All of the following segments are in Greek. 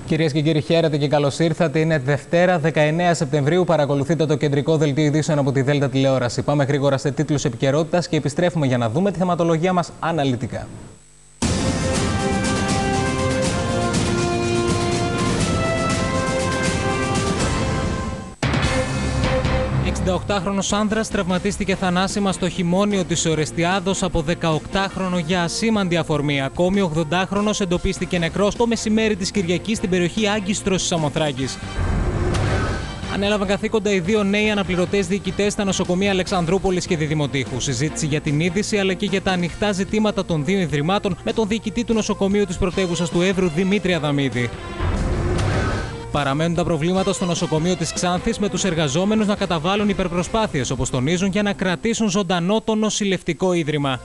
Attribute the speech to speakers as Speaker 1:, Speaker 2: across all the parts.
Speaker 1: Κυρίες και κύριοι, χαίρετε και καλώς ήρθατε. Είναι Δευτέρα, 19 Σεπτεμβρίου. Παρακολουθείτε το κεντρικό δελτίο ειδήσεων από τη Δέλτα Τηλεόραση. Πάμε γρήγορα σε τίτλους επικαιρότητας και επιστρέφουμε για να δούμε τη θεματολογία μας αναλυτικά. 68χρονος άνδρας τραυματίστηκε θανάσιμα στο χειμώνιο της Ορεστιάδος από 18χρονο για ασήμαντη αφορμή. Ακόμη 80χρονος εντοπίστηκε νεκρός το μεσημέρι της Κυριακής στην περιοχή Άγκιστρος της Σαμοθράκης. Ανέλαβαν καθήκοντα οι δύο νέοι αναπληρωτές διοικητές στα νοσοκομεία Αλεξανδρούπολης και Διδημοτήχου. Συζήτηση για την είδηση αλλά και για τα ανοιχτά ζητήματα των δύο ιδρυμάτων με τον διοικητή του νοσοκομείου της πρωτεύουσας του Εύρου, Δημήτρη Αδαμίδη. Παραμένουν τα προβλήματα στο νοσοκομείο της Ξάνθης, με τους εργαζόμενους να καταβάλουν υπερπροσπάθειες, όπως τονίζουν, για να κρατήσουν ζωντανό το νοσηλευτικό ίδρυμα.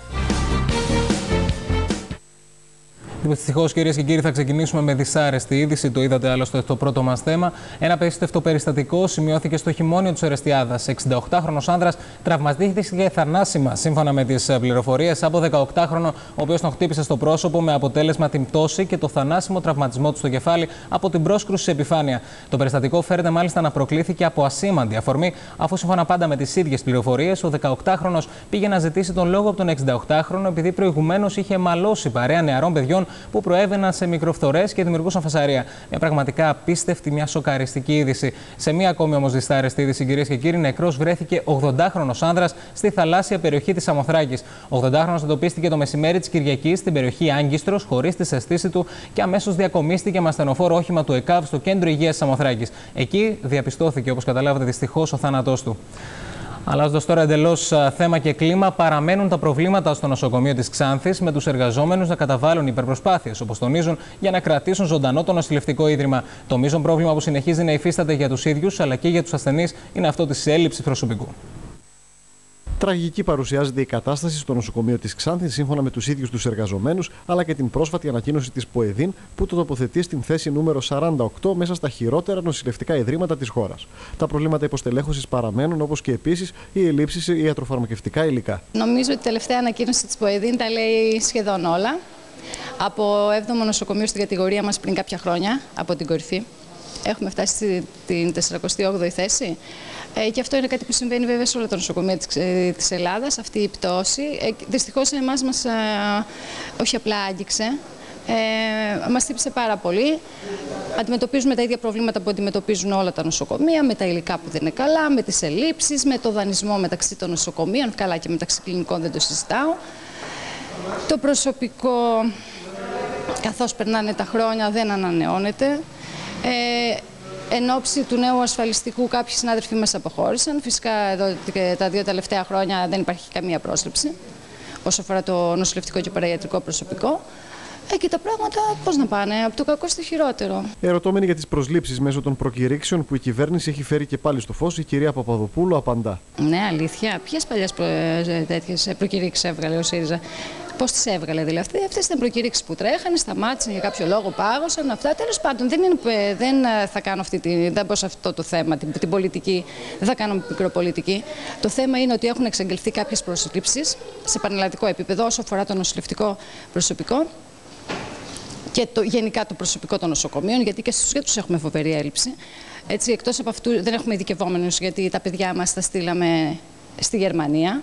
Speaker 1: Δυστυχώς, κυρίες και κύριοι, θα ξεκινήσουμε με δυσάρεστη είδηση. Το είδατε άλλωστε στο πρώτο μας θέμα. Ένα απίστευτο περιστατικό σημειώθηκε στο χειμώνιο της Ορεστιάδας. 68χρονος άνδρας τραυματίστηκε θανάσιμα, σύμφωνα με τις πληροφορίες, από 18χρονο, ο οποίος τον χτύπησε στο πρόσωπο με αποτέλεσμα την πτώση και το θανάσιμο τραυματισμό του στο κεφάλι από την πρόσκρουση σε επιφάνεια. Το περιστατικό φέρεται μάλιστα να προκλήθηκε από ασήμαντη αφορμή, αφού σύμφωνα πάντα με τις ίδιες πληροφορίες, ο 18χρονος πήγε να ζητήσει τον λόγο από τον 68χρονο, επειδή προηγουμένως είχε μαλώσει παρέα νεαρών παιδιών που προέβαιναν σε μικροφθορές και δημιουργούσαν φασαρία. Μια πραγματικά απίστευτη, μια σοκαριστική είδηση. Σε μια ακόμη όμως δυσάρεστη είδηση, κυρίες και κύριοι, νεκρός βρέθηκε 80χρονος άνδρας στη θαλάσσια περιοχή της Σαμοθράκης. Ο 80χρονος εντοπίστηκε το μεσημέρι της Κυριακής στην περιοχή Άγκιστρος, χωρίς τη αισθήση του, και αμέσως διακομίστηκε με ασθενοφόρο όχημα του ΕΚΑΒ στο κέντρο υγείας της Σαμοθράκης. Εκεί διαπιστώθηκε, όπως καταλάβατε, δυστυχώς ο θάνατός του. Αλλάζοντας τώρα εντελώς θέμα και κλίμα, παραμένουν τα προβλήματα στο νοσοκομείο της Ξάνθης, με τους εργαζόμενους να καταβάλουν υπερπροσπάθειες, όπως τονίζουν, για να κρατήσουν ζωντανό το νοσηλευτικό ίδρυμα. Το μείζον πρόβλημα που συνεχίζει να υφίσταται για τους ίδιους αλλά και για τους ασθενείς είναι αυτό της έλλειψης προσωπικού.
Speaker 2: Τραγική παρουσιάζεται η κατάσταση στο νοσοκομείο της Ξάνθης, σύμφωνα με τους ίδιους τους εργαζομένους, αλλά και την πρόσφατη ανακοίνωση της ΠΟΕΔΗΝ, που το τοποθετεί στην θέση νούμερο 48 μέσα στα χειρότερα νοσηλευτικά ιδρύματα της χώρας. Τα προβλήματα υποστελέχωσης παραμένουν, όπως και επίσης οι ελλείψεις σε ιατροφαρμακευτικά υλικά.
Speaker 3: Νομίζω ότι η τελευταία ανακοίνωση της ΠΟΕΔΗΝ τα λέει σχεδόν όλα. Από 7ο νοσοκομείο στην κατηγορία μας πριν κάποια χρόνια, από την κορυφή, έχουμε φτάσει στην 48η θέση. Και αυτό είναι κάτι που συμβαίνει βέβαια σε όλα τα νοσοκομεία της Ελλάδας, αυτή η πτώση. Δυστυχώς εμάς μας όχι απλά άγγιξε, μας χτύπησε πάρα πολύ. Αντιμετωπίζουμε τα ίδια προβλήματα που αντιμετωπίζουν όλα τα νοσοκομεία, με τα υλικά που δεν είναι καλά, με τις ελλείψεις, με το δανεισμό μεταξύ των νοσοκομείων, καλά και μεταξύ κλινικών δεν το συζητάω. Το προσωπικό, καθώς περνάνε τα χρόνια, δεν ανανεώνεται. Εν ώψη του νέου ασφαλιστικού, κάποιοι συνάδελφοι μας αποχώρησαν. Φυσικά, εδώ και τα 2 τελευταία χρόνια δεν υπάρχει καμία πρόσληψη όσο αφορά το νοσηλευτικό και παραϊατρικό προσωπικό. Και τα πράγματα πώς να πάνε, από το κακό στο χειρότερο.
Speaker 2: Ερωτώμενη για τις προσλήψεις μέσω των προκηρύξεων που η κυβέρνηση έχει φέρει και πάλι στο φως, η κυρία Παπαδοπούλου απαντά.
Speaker 3: Ναι, αλήθεια. Ποιες παλιές τέτοιες προκηρύξεις έβγαλε ο ΣΥΡΙΖΑ? Πώς τις έβγαλε δηλαδή? Αυτές ήταν προκηρύξεις που τρέχανε, σταμάτησαν για κάποιο λόγο, πάγωσαν αυτά. Τέλος πάντων, δεν θα κάνω δεν πω σε αυτό το θέμα, την πολιτική, δεν θα κάνω μικροπολιτική. Το θέμα είναι ότι έχουν εξαγγελθεί κάποιες προσλήψεις σε πανελλαδικό επίπεδο όσο αφορά το νοσηλευτικό προσωπικό και γενικά το προσωπικό των νοσοκομείων, γιατί και στους γιατρούς έχουμε φοβερή έλλειψη. Έτσι, εκτός από αυτού, δεν έχουμε ειδικευόμενους, γιατί τα παιδιά μας τα στείλαμε στη Γερμανία.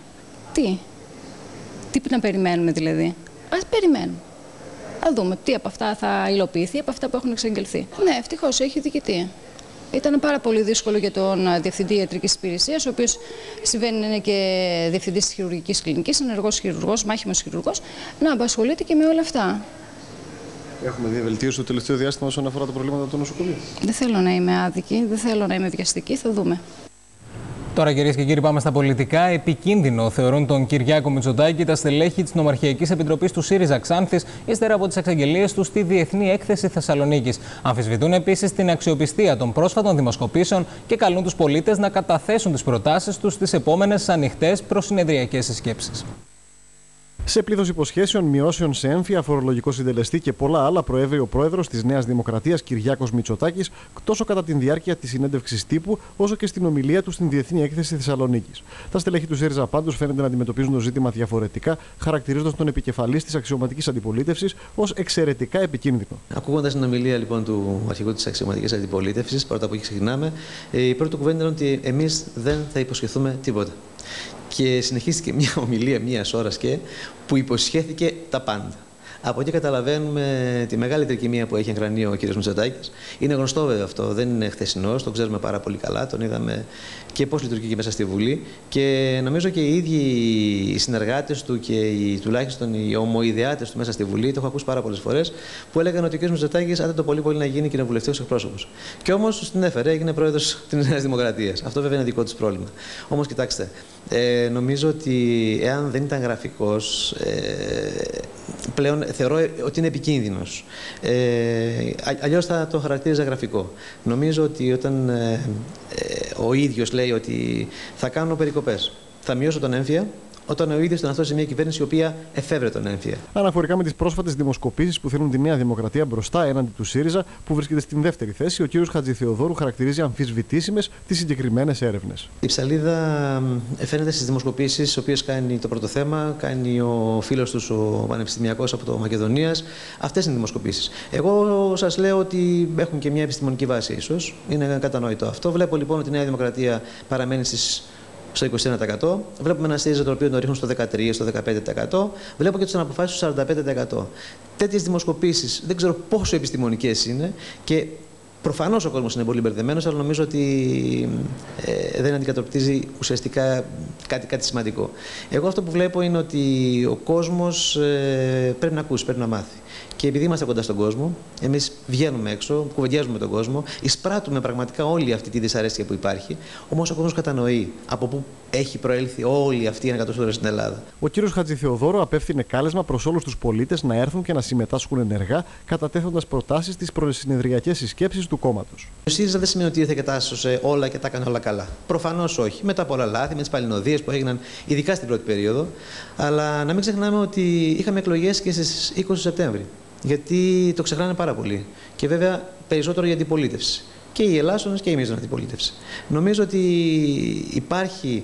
Speaker 3: Τι να περιμένουμε δηλαδή? Ας περιμένουμε. Θα δούμε τι από αυτά θα υλοποιηθεί, από αυτά που έχουν εξαγγελθεί. Ναι, ευτυχώς έχει διοικητή. Ήταν πάρα πολύ δύσκολο για τον Διευθυντή Ιατρικής Υπηρεσίας, ο οποίος συμβαίνει να είναι και Διευθυντής της Χειρουργικής Κλινικής, ενεργός χειρουργός, μάχημος χειρουργός, να απασχολείται και με όλα αυτά.
Speaker 2: Έχουμε δει βελτίωση το τελευταίο διάστημα όσον αφορά τα προβλήματα του νοσοκομείου.
Speaker 3: Δεν θέλω να είμαι άδικη, δεν θέλω να είμαι βιαστική, θα δούμε.
Speaker 1: Τώρα, κυρίες και κύριοι, πάμε στα πολιτικά. Επικίνδυνο θεωρούν τον Κυριάκο Μητσοτάκη τα στελέχη της Νομαρχιακής Επιτροπής του ΣΥΡΙΖΑ Ξάνθης, ύστερα από τις εξαγγελίες του στη Διεθνή Έκθεση Θεσσαλονίκης. Αμφισβητούν επίσης την αξιοπιστία των πρόσφατων δημοσκοπήσεων και καλούν τους πολίτες να καταθέσουν τις προτάσεις τους στις επόμενες ανοιχτές προσυνεδριακές συσκέψεις.
Speaker 2: Σε πλήθος υποσχέσεων, μειώσεων σε έμφυα, φορολογικό συντελεστή και πολλά άλλα, προέβη ο πρόεδρος της Νέας Δημοκρατίας, Κυριάκος Μητσοτάκης, τόσο κατά τη διάρκεια της συνέντευξης τύπου, όσο και στην ομιλία του στην Διεθνή Έκθεση Θεσσαλονίκης. Τα στελέχη του ΣΥΡΙΖΑ πάντως φαίνεται να αντιμετωπίζουν το ζήτημα διαφορετικά, χαρακτηρίζοντας τον επικεφαλής της αξιωματικής αντιπολίτευσης ως εξαιρετικά επικίνδυνο.
Speaker 4: Ακούγοντας την ομιλία λοιπόν του αρχηγού της αξιωματικής αντιπολίτευσης, πρώτα από εκεί ξεκινάμε, η πρώτη κουβέντα είναι ότι εμείς δεν θα υποσχεθούμε τίποτα. Και συνεχίστηκε μια ομιλία μιας ώρας που υποσχέθηκε τα πάντα. Από εκεί καταλαβαίνουμε τη μεγάλη τρικυμία που έχει εγγρανεί ο κ. Μητσοτάκης. Είναι γνωστό βέβαια αυτό, δεν είναι χθεσινός, τον ξέρουμε πάρα πολύ καλά, τον είδαμε και πώς λειτουργεί και μέσα στη Βουλή. Και νομίζω και οι ίδιοι οι συνεργάτες του και τουλάχιστον οι ομοειδεάτες του μέσα στη Βουλή, το έχω ακούσει πάρα πολλές φορές, που έλεγαν ότι ο κ. Μητσοτάκης άντε το πολύ να γίνει κοινοβουλευτικός εκπρόσωπος. Και όμως την έφερε, έγινε πρόεδρος της Νέας Δημοκρατίας. Αυτό βέβαια είναι δικό του πρόβλημα. Όμως κοιτάξτε, νομίζω ότι εάν δεν ήταν γραφικός, πλέον θεωρώ ότι είναι επικίνδυνος. Αλλιώς θα το χαρακτήριζα γραφικό. Νομίζω ότι όταν ο ίδιος λέει ότι θα κάνω περικοπές, θα μειώσω τον έμφυα, όταν ο ίδιος ήταν αυτό σε μια κυβέρνηση η οποία εφεύρε τον έμφυα.
Speaker 2: Αναφορικά με τις πρόσφατες δημοσκοπήσεις που θέλουν τη Νέα Δημοκρατία μπροστά έναντι του ΣΥΡΙΖΑ, που βρίσκεται στην δεύτερη θέση, ο κ. Χατζηθεοδόρου χαρακτηρίζει αμφισβητήσιμες τις συγκεκριμένες έρευνες.
Speaker 4: Η ψαλίδα φαίνεται στις δημοσκοπήσεις, τις οποίες κάνει το πρώτο θέμα, κάνει ο φίλος τους ο πανεπιστημιακός από το Μακεδονίας. Αυτές είναι οι δημοσκοπήσεις. Εγώ σας λέω ότι έχουν και μια επιστημονική βάση ίσως. Είναι κατανοητό αυτό. Βλέπω λοιπόν ότι η Νέα Δημοκρατία παραμένει στο 21%. Βλέπουμε ένα ΣΥΡΙΖΑ το οποίο το ρίχνουν στο 13%, στο 15%. Βλέπω και τις αναποφάσεις στο 45%. Τέτοιες δημοσκοπήσεις δεν ξέρω πόσο επιστημονικές είναι και προφανώς ο κόσμος είναι πολύ μπερδεμένος, αλλά νομίζω ότι δεν αντικατοπτρίζει ουσιαστικά κάτι σημαντικό. Εγώ αυτό που βλέπω είναι ότι ο κόσμος πρέπει να ακούσει, πρέπει να μάθει. Και επειδή είμαστε κοντά στον κόσμο, εμείς βγαίνουμε έξω, κουβεντιάζουμε με τον κόσμο, εισπράττουμε πραγματικά όλη αυτή τη δυσαρέσκεια που υπάρχει. Όμως ο κόσμος κατανοεί από πού έχει προέλθει όλη αυτή η ανακατόστορα στην Ελλάδα.
Speaker 2: Ο κ. Χατζηθεοδόρου απέφθινε κάλεσμα προς όλους τους πολίτες να έρθουν και να συμμετάσχουν ενεργά, κατατέθοντας προτάσεις στις προσυνεδριακές συσκέψεις του κόμματος.
Speaker 4: Ο ΣΥΡΙΖΑ δεν σημαίνει ότι ήρθε και τα άσωσε όλα και τα έκανε όλα καλά. Προφανώς όχι. Με τα πολλά λάθη, με τις παλινοδίες που έγιναν ειδικά στην πρώτη περίοδο. Αλλά να μην ξεχνάμε ότι είχαμε εκλογές και στις 20 Σεπτέμβρη. Γιατί το ξεχνάνε πάρα πολύ. Και βέβαια περισσότερο για αντιπολίτευση. Και οι Ελλάσσονες και η μείζωνα αντιπολίτευση. Νομίζω ότι υπάρχει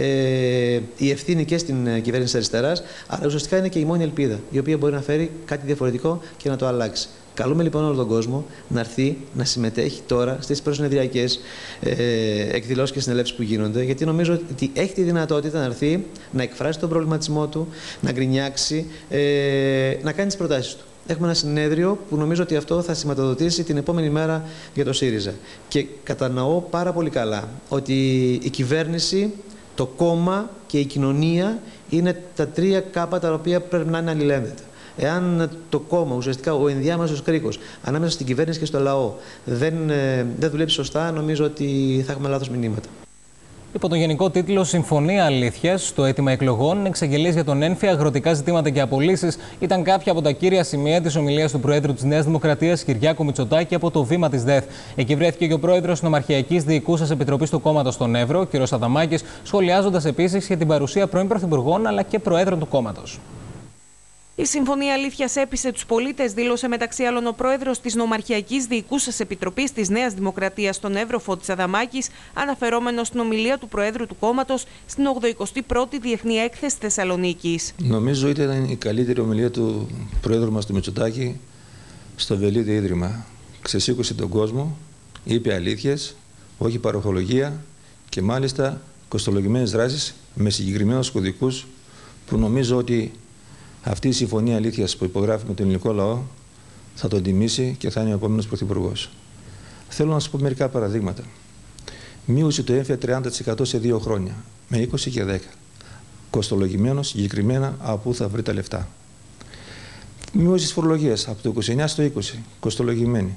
Speaker 4: η ευθύνη και στην κυβέρνηση της αριστεράς, αλλά ουσιαστικά είναι και η μόνη ελπίδα, η οποία μπορεί να φέρει κάτι διαφορετικό και να το αλλάξει. Καλούμε λοιπόν όλο τον κόσμο να έρθει να συμμετέχει τώρα στις προσυνεδριακές εκδηλώσεις και συνελεύσεις που γίνονται, γιατί νομίζω ότι έχει τη δυνατότητα να έρθει, να εκφράσει τον προβληματισμό του, να γκρινιάξει, να κάνει τις προτάσεις του. Έχουμε ένα συνέδριο που νομίζω ότι αυτό θα σηματοδοτήσει την επόμενη μέρα για το ΣΥΡΙΖΑ. Και κατανοώ πάρα πολύ καλά ότι η κυβέρνηση, το κόμμα και η κοινωνία είναι τα τρία κάπα τα οποία πρέπει να είναι αλληλένδετα. Εάν το κόμμα, ουσιαστικά ο ενδιάμεσος κρίκος ανάμεσα στην κυβέρνηση και στο λαό δεν δουλέψει σωστά, νομίζω ότι θα έχουμε λάθος μηνύματα.
Speaker 1: Υπό τον γενικό τίτλο Συμφωνία Αλήθειας, το αίτημα εκλογών, εξαγγελίες για τον έμφυα, αγροτικά ζητήματα και απολύσεις ήταν κάποια από τα κύρια σημεία της ομιλίας του Προέδρου της Νέας Δημοκρατίας, Κυριάκου Μητσοτάκη, από το βήμα της ΔΕΘ. Εκεί βρέθηκε και ο Πρόεδρος της Νομαρχιακής Διοικούσας Επιτροπής του κόμματος στον Εύρο, κ. Αδαμάκης, σχολιάζοντας επίσης για την παρουσία πρώην Πρωθυπουργών αλλά και Προέδρων του κόμματος.
Speaker 5: Η Συμφωνία Αλήθειας έπεισε τους πολίτες, δήλωσε μεταξύ άλλων ο πρόεδρος της Νομαρχιακής Διοικούσας Επιτροπής της Νέας Δημοκρατίας στον Εύρο, Φώτης Αδαμάκης, αναφερόμενος στην ομιλία του Προέδρου του κόμματος στην 81η Διεθνή Έκθεση Θεσσαλονίκης.
Speaker 6: Νομίζω ήταν η καλύτερη ομιλία του Προέδρου μας του Μητσοτάκη στο Βελίδι Ίδρυμα. Ξεσήκωσε τον κόσμο, είπε αλήθειες, όχι παροχολογία και μάλιστα κοστολογημένες δράσεις με συγκεκριμένους κωδικούς που νομίζω ότι αυτή η συμφωνία αλήθειας που υπογράφει με τον ελληνικό λαό θα τον τιμήσει και θα είναι ο επόμενος πρωθυπουργός. Θέλω να σας πω μερικά παραδείγματα. Μείωσε το έμφυα 30% σε 2 χρόνια, με 20 και 10. Κοστολογημένο συγκεκριμένα από πού θα βρει τα λεφτά. Μείωσε τις φορολογίες από το 29% στο 20%, κοστολογημένη.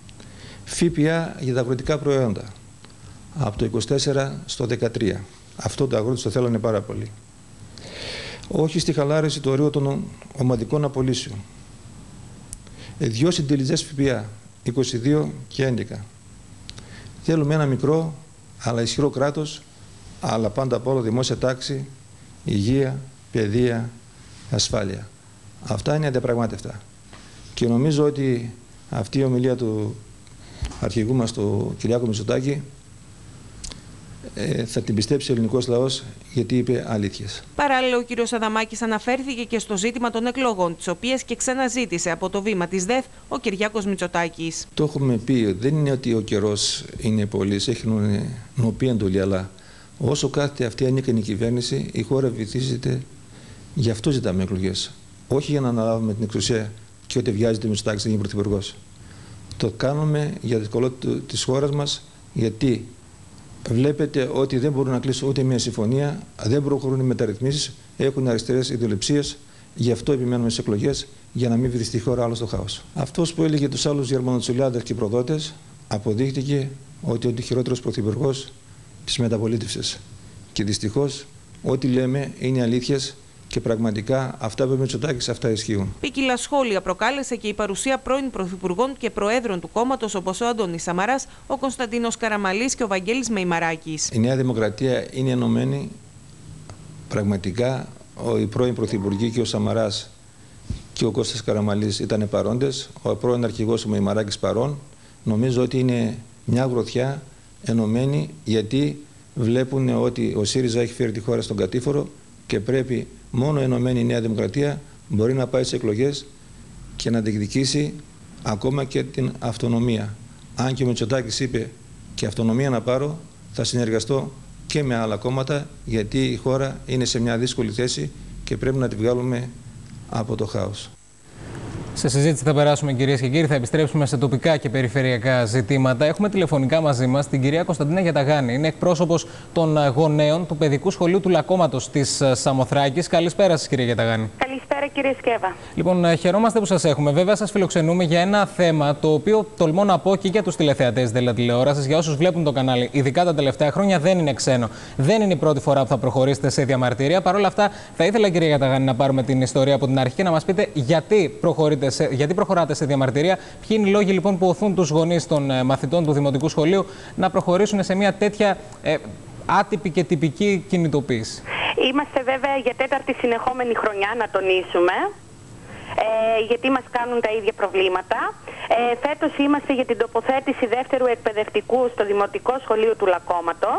Speaker 6: ΦΠΑ για τα αγροτικά προϊόντα, από το 24% στο 13%. Αυτό το αγρότες το θέλανε πάρα πολύ. Όχι στη χαλάρωση του ορίου των ομαδικών απολύσεων. 2 συντελεστές ΦΠΑ, 22 και 11. Θέλουμε ένα μικρό αλλά ισχυρό κράτος, αλλά πάντα από όλα δημόσια τάξη, υγεία, παιδεία, ασφάλεια. Αυτά είναι αδιαπραγμάτευτα. Και νομίζω ότι αυτή η ομιλία του αρχηγού μας, του Κυριάκου Μητσοτάκη, θα την πιστέψει ο ελληνικός λαός, γιατί είπε αλήθειες.
Speaker 5: Παράλληλα, ο κ. Αδαμάκης αναφέρθηκε και στο ζήτημα των εκλογών, τις οποίες και ξαναζήτησε από το βήμα της ΔΕΘ ο Κυριάκος Μητσοτάκης.
Speaker 6: Το έχουμε πει, δεν είναι ότι ο καιρός είναι πολύς, έχει νοπή εντολή, αλλά όσο κάθεται αυτή η ανίκανη κυβέρνηση, η χώρα βυθίζεται. Γι' αυτό ζητάμε εκλογές. Όχι για να αναλάβουμε την εξουσία και ότι βιάζεται ο Μητσοτάκης να γίνει πρωθυπουργός. Το κάνουμε για το καλό της χώρας μας, γιατί βλέπετε ότι δεν μπορούν να κλείσουν ούτε μια συμφωνία, δεν προχωρούν οι μεταρρυθμίσεις, έχουν αριστερές ιδεολειψίες. Γι' αυτό επιμένουμε στις εκλογές, για να μην βυθιστεί η χώρα άλλο στο χάος. Αυτός που έλεγε τους άλλους γερμανοτσουλιάδες και προδότες, αποδείχτηκε ότι είναι ο χειρότερος πρωθυπουργός της μεταπολίτευσης. Και δυστυχώς, ό,τι λέμε είναι αλήθειες. Και πραγματικά αυτά που είπε ο Μητσοτάκης, αυτά ισχύουν.
Speaker 5: Ποικιλά σχόλια προκάλεσε και η παρουσία πρώην πρωθυπουργών και προέδρων του κόμματος, όπως ο Αντώνης Σαμαράς, ο Κωνσταντίνος Καραμαλής και ο Βαγγέλης Μεϊμαράκης.
Speaker 6: Η Νέα Δημοκρατία είναι ενωμένη. Πραγματικά, οι πρώην πρωθυπουργοί και ο Σαμαράς και ο Κώστας Καραμαλής ήταν παρόντες. Ο πρώην αρχηγός ο Μεϊμαράκης παρόν. Νομίζω ότι είναι μια γροθιά ενωμένη, γιατί βλέπουν ότι ο ΣΥΡΙΖΑ έχει φέρει τη χώρα στον κατήφορο και πρέπει μόνο ενωμένη η Νέα Δημοκρατία μπορεί να πάει σε εκλογές και να διεκδικήσει ακόμα και την αυτονομία. Αν και ο Μητσοτάκης είπε και αυτονομία να πάρω, θα συνεργαστώ και με άλλα κόμματα, γιατί η χώρα είναι σε μια δύσκολη θέση και πρέπει να τη βγάλουμε από το χάος.
Speaker 1: Σε συζήτηση θα περάσουμε, κυρίες και κύριοι. Θα επιστρέψουμε σε τοπικά και περιφερειακά ζητήματα. Έχουμε τηλεφωνικά μαζί μας την κυρία Κωνσταντίνα Γιαταγάνη. Είναι εκπρόσωπος των γονέων του Παιδικού Σχολείου του Λακκώματος της Σαμοθράκης. Καλησπέρα σας, κυρία Γιαταγάνη.
Speaker 7: Καλησπέρα, κύριε Σκέβα.
Speaker 1: Λοιπόν, χαιρόμαστε που σας έχουμε. Βέβαια, σας φιλοξενούμε για ένα θέμα το οποίο τολμώ να πω και για τους τηλεθεατές της τηλεόρασης, για όσους βλέπουν το κανάλι, ειδικά τα τελευταία χρόνια, δεν είναι ξένο. Δεν είναι η πρώτη φορά που θα προχωρήσετε σε διαμαρτυρία. Παρ' όλα αυτά, θα ήθελα, κυρία Γιαταγάνη, να πάρουμε την ιστορία από την αρχή και να μας πείτε γιατί προχωράτε σε διαμαρτυρία, ποιοι είναι οι λόγοι λοιπόν που οθούν τους γονείς των μαθητών του Δημοτικού Σχολείου να προχωρήσουν σε μια τέτοια άτυπη και τυπική κινητοποίηση.
Speaker 7: Είμαστε βέβαια για τέταρτη συνεχόμενη χρονιά, να τονίσουμε, γιατί μας κάνουν τα ίδια προβλήματα. Φέτος είμαστε για την τοποθέτηση δεύτερου εκπαιδευτικού στο Δημοτικό Σχολείο του Λακκώματος.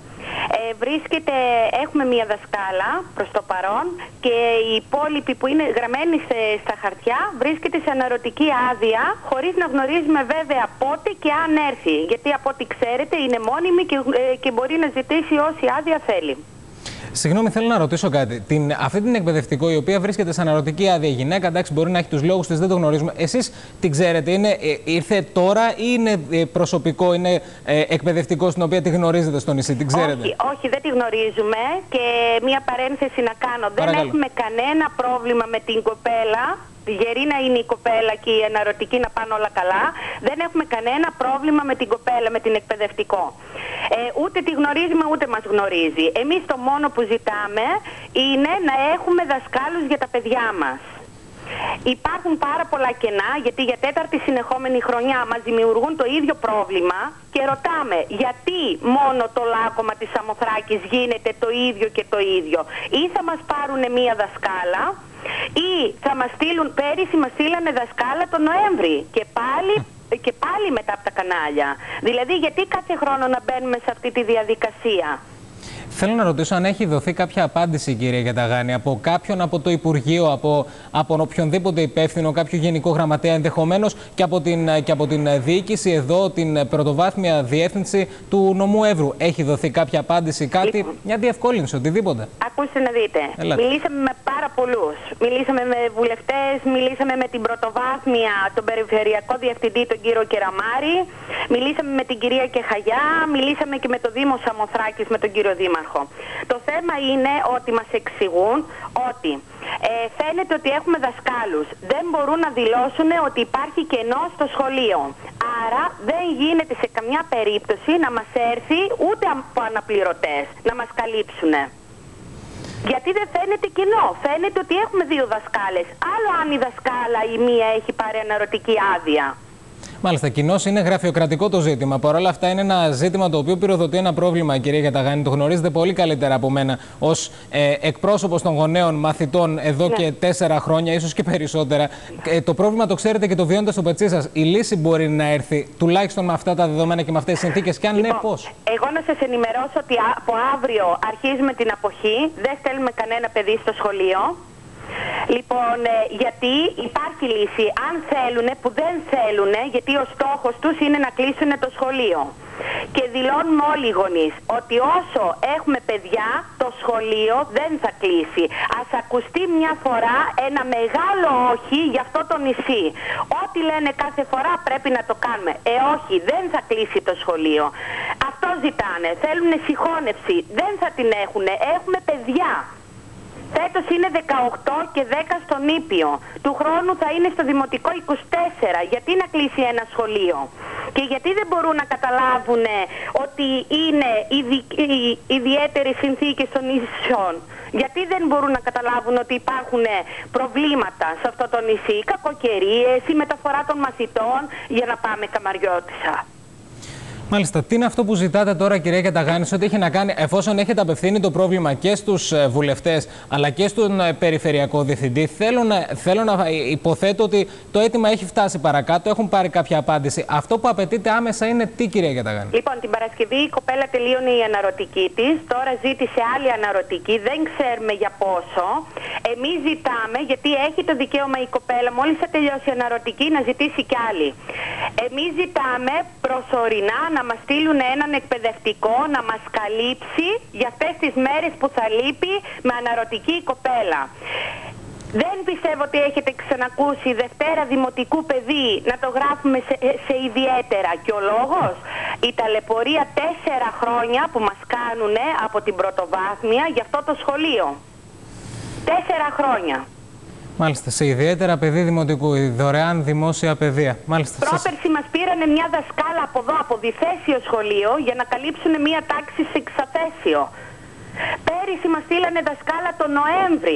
Speaker 7: Έχουμε μία δασκάλα προς το παρόν και οι υπόλοιποι που είναι γραμμένοι στα χαρτιά βρίσκεται σε αναρωτική άδεια, χωρίς να γνωρίζουμε βέβαια πότε και αν έρθει, γιατί από ό,τι ξέρετε είναι μόνιμη και μπορεί να ζητήσει όση άδεια θέλει.
Speaker 1: Συγγνώμη, θέλω να ρωτήσω κάτι. Αυτή την εκπαιδευτικό, η οποία βρίσκεται σε αναρωτική άδεια γυναίκα, εντάξει, μπορεί να έχει τους λόγους της, δεν το γνωρίζουμε. Εσείς την ξέρετε, ήρθε τώρα ή είναι προσωπικό, είναι εκπαιδευτικό, στην οποία τη γνωρίζετε στο νησί, την ξέρετε?
Speaker 7: Όχι, δεν τη γνωρίζουμε. Και μία παρένθεση να κάνω.
Speaker 1: Παρακαλώ.
Speaker 7: Δεν έχουμε κανένα πρόβλημα με την κοπέλα. Γερή να είναι η κοπέλα και η αναρωτική να πάνε όλα καλά. Δεν έχουμε κανένα πρόβλημα με την κοπέλα, με την εκπαιδευτικό. Ούτε τη γνωρίζουμε ούτε μας γνωρίζει. Εμείς το μόνο που ζητάμε είναι να έχουμε δασκάλους για τα παιδιά μας. Υπάρχουν πάρα πολλά κενά, γιατί για τέταρτη συνεχόμενη χρονιά μας δημιουργούν το ίδιο πρόβλημα και ρωτάμε γιατί μόνο το Λάκκωμα της Σαμοθράκης γίνεται το ίδιο και το ίδιο. Ή θα μας πάρουν μία δασκάλα ή θα μας στείλουν, πέρυσι μας στείλανε δασκάλα τον Νοέμβρη και πάλι μετά από τα κανάλια. Δηλαδή γιατί κάθε χρόνο να μπαίνουμε σε αυτή τη διαδικασία?
Speaker 1: Θέλω να ρωτήσω αν έχει δοθεί κάποια απάντηση, κυρία Γιαταγάνη, από κάποιον από το Υπουργείο, από οποιονδήποτε υπεύθυνο, κάποιο γενικό γραμματέα ενδεχομένως και από την διοίκηση εδώ, την πρωτοβάθμια διεύθυνση του νομού Εύρου. Έχει δοθεί κάποια απάντηση, κάτι, μια διευκόλυνση, οτιδήποτε?
Speaker 7: Ακούστε να δείτε. Μιλήσαμε με πάρα πολλούς. Μιλήσαμε με βουλευτές, μιλήσαμε με την πρωτοβάθμια, τον περιφερειακό διευθυντή, τον κύριο Κεραμάρη, μιλήσαμε με την κυρία Κεχαγιά, μιλήσαμε και με το Δήμο Σαμοθράκης, με τον κύριο Δήμαρχο. Το θέμα είναι ότι μας εξηγούν ότι φαίνεται ότι έχουμε δασκάλους. Δεν μπορούν να δηλώσουν ότι υπάρχει κενό στο σχολείο. Άρα δεν γίνεται σε καμιά περίπτωση να μας έρθει ούτε από αναπληρωτές να μας καλύψουν. Γιατί δεν φαίνεται κενό. Φαίνεται ότι έχουμε δύο δασκάλες. Άλλο αν η δασκάλα η μία έχει πάρει αναρωτική άδεια.
Speaker 1: Μάλιστα, κοινώς είναι γραφειοκρατικό το ζήτημα. Παρ' όλα αυτά, είναι ένα ζήτημα το οποίο πυροδοτεί ένα πρόβλημα, κυρία Γιαταγάνη. Το γνωρίζετε πολύ καλύτερα από μένα ως εκπρόσωπος των γονέων μαθητών εδώ και 4 χρόνια, ίσως και περισσότερα. Το πρόβλημα το ξέρετε και το βιώνετε στο πετσί σας. Η λύση μπορεί να έρθει τουλάχιστον με αυτά τα δεδομένα και με αυτές τις συνθήκες, και αν ναι, πώς?
Speaker 7: Εγώ να σας ενημερώσω ότι από αύριο αρχίζουμε την αποχή. Δεν στέλνουμε κανένα παιδί στο σχολείο. Λοιπόν, γιατί υπάρχει λύση. Αν θέλουν, που δεν θέλουν, γιατί ο στόχος τους είναι να κλείσουν το σχολείο. Και δηλώνουμε όλοι οι γονείς ότι όσο έχουμε παιδιά, το σχολείο δεν θα κλείσει. Ας ακουστεί μια φορά ένα μεγάλο όχι για αυτό το νησί. Ό,τι λένε κάθε φορά πρέπει να το κάνουμε. Όχι, δεν θα κλείσει το σχολείο. Αυτό ζητάνε. Θέλουν συγχώνευση. Δεν θα την έχουν. Έχουμε παιδιά. Φέτος είναι 18 και 10 στον Ήπιο. Του χρόνου θα είναι στο Δημοτικό 24. Γιατί να κλείσει ένα σχολείο? Και γιατί δεν μπορούν να καταλάβουν ότι είναι ιδιαίτερες συνθήκες των νησιών? Γιατί δεν μπορούν να καταλάβουν ότι υπάρχουν προβλήματα σε αυτό το νησί? Κακοκαιρίες, η μεταφορά των μαθητών για να πάμε Καμαριώτισσα.
Speaker 1: Μάλιστα. Τι είναι αυτό που ζητάτε τώρα, κυρία Γιαταγάνη, ότι έχει να κάνει, εφόσον έχετε απευθύνει το πρόβλημα και στους βουλευτές αλλά και στον Περιφερειακό Διευθυντή? Θέλω να υποθέτω ότι το αίτημα έχει φτάσει παρακάτω, έχουν πάρει κάποια απάντηση. Αυτό που απαιτείται άμεσα είναι τι, κυρία Γιαταγάνη?
Speaker 7: Λοιπόν, την Παρασκευή η κοπέλα τελείωνε η αναρωτική της, τώρα ζήτησε άλλη αναρωτική, δεν ξέρουμε για πόσο. Εμείς ζητάμε, γιατί έχει το δικαίωμα η κοπέλα, μόλις θα τελειώσει η αναρωτική, να ζητήσει κι άλλη. Εμείς ζητάμε προσωρινά να μας στείλουν έναν εκπαιδευτικό να μας καλύψει για αυτές τις μέρες που θα λείπει με αναρωτική η κοπέλα. Δεν πιστεύω ότι έχετε ξανακούσει Δευτέρα Δημοτικού παιδί να το γράφουμε σε ιδιαίτερα. Και ο λόγος, η ταλαιπωρία 4 χρόνια που μας κάνουν από την πρωτοβάθμια για αυτό το σχολείο. 4 χρόνια.
Speaker 1: Μάλιστα, σε ιδιαίτερα παιδί δημοτικού, η δωρεάν δημόσια παιδεία. Μάλιστα.
Speaker 7: Πρόπερση μας πήρανε μια δασκάλα από εδώ, από διθέσιο σχολείο, για να καλύψουν μια τάξη σε εξαθέσιο. Πέρυσι μας στείλανε δασκάλα το Νοέμβρη.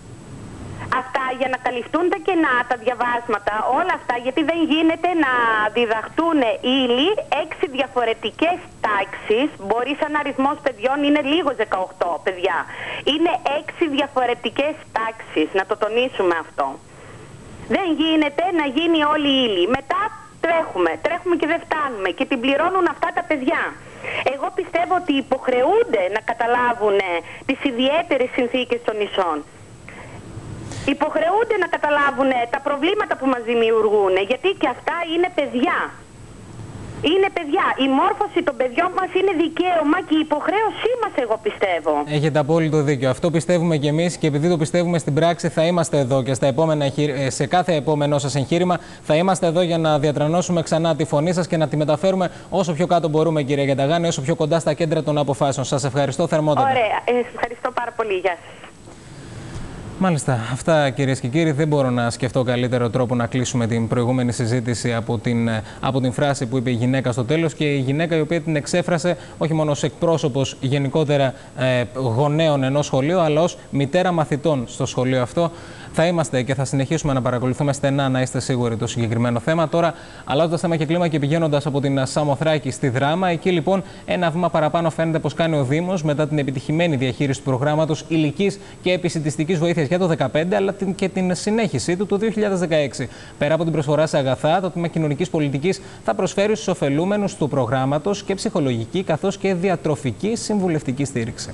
Speaker 7: Αυτά για να καλυφθούν τα κενά, τα διαβάσματα, όλα αυτά, γιατί δεν γίνεται να διδαχτούν ύλη 6 διαφορετικές τάξεις. Μπορεί σαν αριθμός παιδιών είναι λίγο 18 παιδιά. Είναι 6 διαφορετικές τάξεις, να το τονίσουμε αυτό. Δεν γίνεται να γίνει όλη η ύλη. Μετά τρέχουμε και δεν φτάνουμε και την πληρώνουν αυτά τα παιδιά. Εγώ πιστεύω ότι υποχρεούνται να καταλάβουν τις ιδιαίτερες συνθήκες των νησών. Υποχρεούνται να καταλάβουν τα προβλήματα που μας δημιουργούν, γιατί και αυτά είναι παιδιά. Είναι παιδιά. Η μόρφωση των παιδιών μας είναι δικαίωμα και η υποχρέωσή μας, εγώ πιστεύω. Έχετε
Speaker 1: απόλυτο δίκιο. Αυτό πιστεύουμε κι εμείς, και επειδή το πιστεύουμε στην πράξη, θα είμαστε εδώ και σε κάθε επόμενό σας εγχείρημα θα είμαστε εδώ για να διατρανώσουμε ξανά τη φωνή σας και να τη μεταφέρουμε όσο πιο κάτω μπορούμε, κυρία Γιαταγάνη, όσο πιο κοντά στα κέντρα των αποφάσεων. Σας ευχαριστώ θερμότατα.
Speaker 7: Ωραία. Ευχαριστώ πάρα πολύ. Γεια σας.
Speaker 1: Μάλιστα. Αυτά, κυρίες και κύριοι. Δεν μπορώ να σκεφτώ καλύτερο τρόπο να κλείσουμε την προηγούμενη συζήτηση από την φράση που είπε η γυναίκα στο τέλος, και η γυναίκα η οποία την εξέφρασε όχι μόνο ως εκπρόσωπος γενικότερα γονέων ενός σχολείου, αλλά ως μητέρα μαθητών στο σχολείο αυτό. Θα είμαστε και θα συνεχίσουμε να παρακολουθούμε στενά, να είστε σίγουροι, το συγκεκριμένο θέμα. Τώρα, αλλάζοντας θέμα και κλίμα και πηγαίνοντας από την Σαμοθράκη στη Δράμα, εκεί λοιπόν ένα βήμα παραπάνω φαίνεται πως κάνει ο Δήμος μετά την επιτυχημένη διαχείριση του προγράμματος υλικής και επισιτιστικής βοήθειας για το 2015, αλλά και την συνέχιση του το 2016. Πέρα από την προσφορά σε αγαθά, το Τμήμα Κοινωνικής Πολιτικής θα προσφέρει στους ωφελούμενους του προγράμματος και ψυχολογική καθώς και διατροφική συμβουλευτική στήριξη.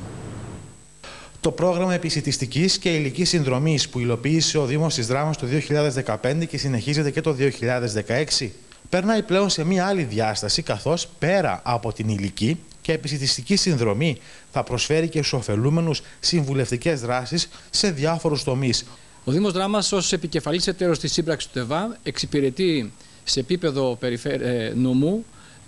Speaker 8: Το πρόγραμμα επισιτιστικής και υλικής συνδρομής που υλοποίησε ο Δήμος της Δράμας το 2015 και συνεχίζεται και το 2016, περνάει πλέον σε μία άλλη διάσταση, καθώς πέρα από την υλική και επισιτιστική συνδρομή θα προσφέρει και στους ωφελούμενους συμβουλευτικές δράσεις σε διάφορους τομείς.
Speaker 9: Ο Δήμος Δράμας, ως επικεφαλής εταίρος της σύμπραξης του ΕΒΑ, εξυπηρετεί σε επίπεδο νομού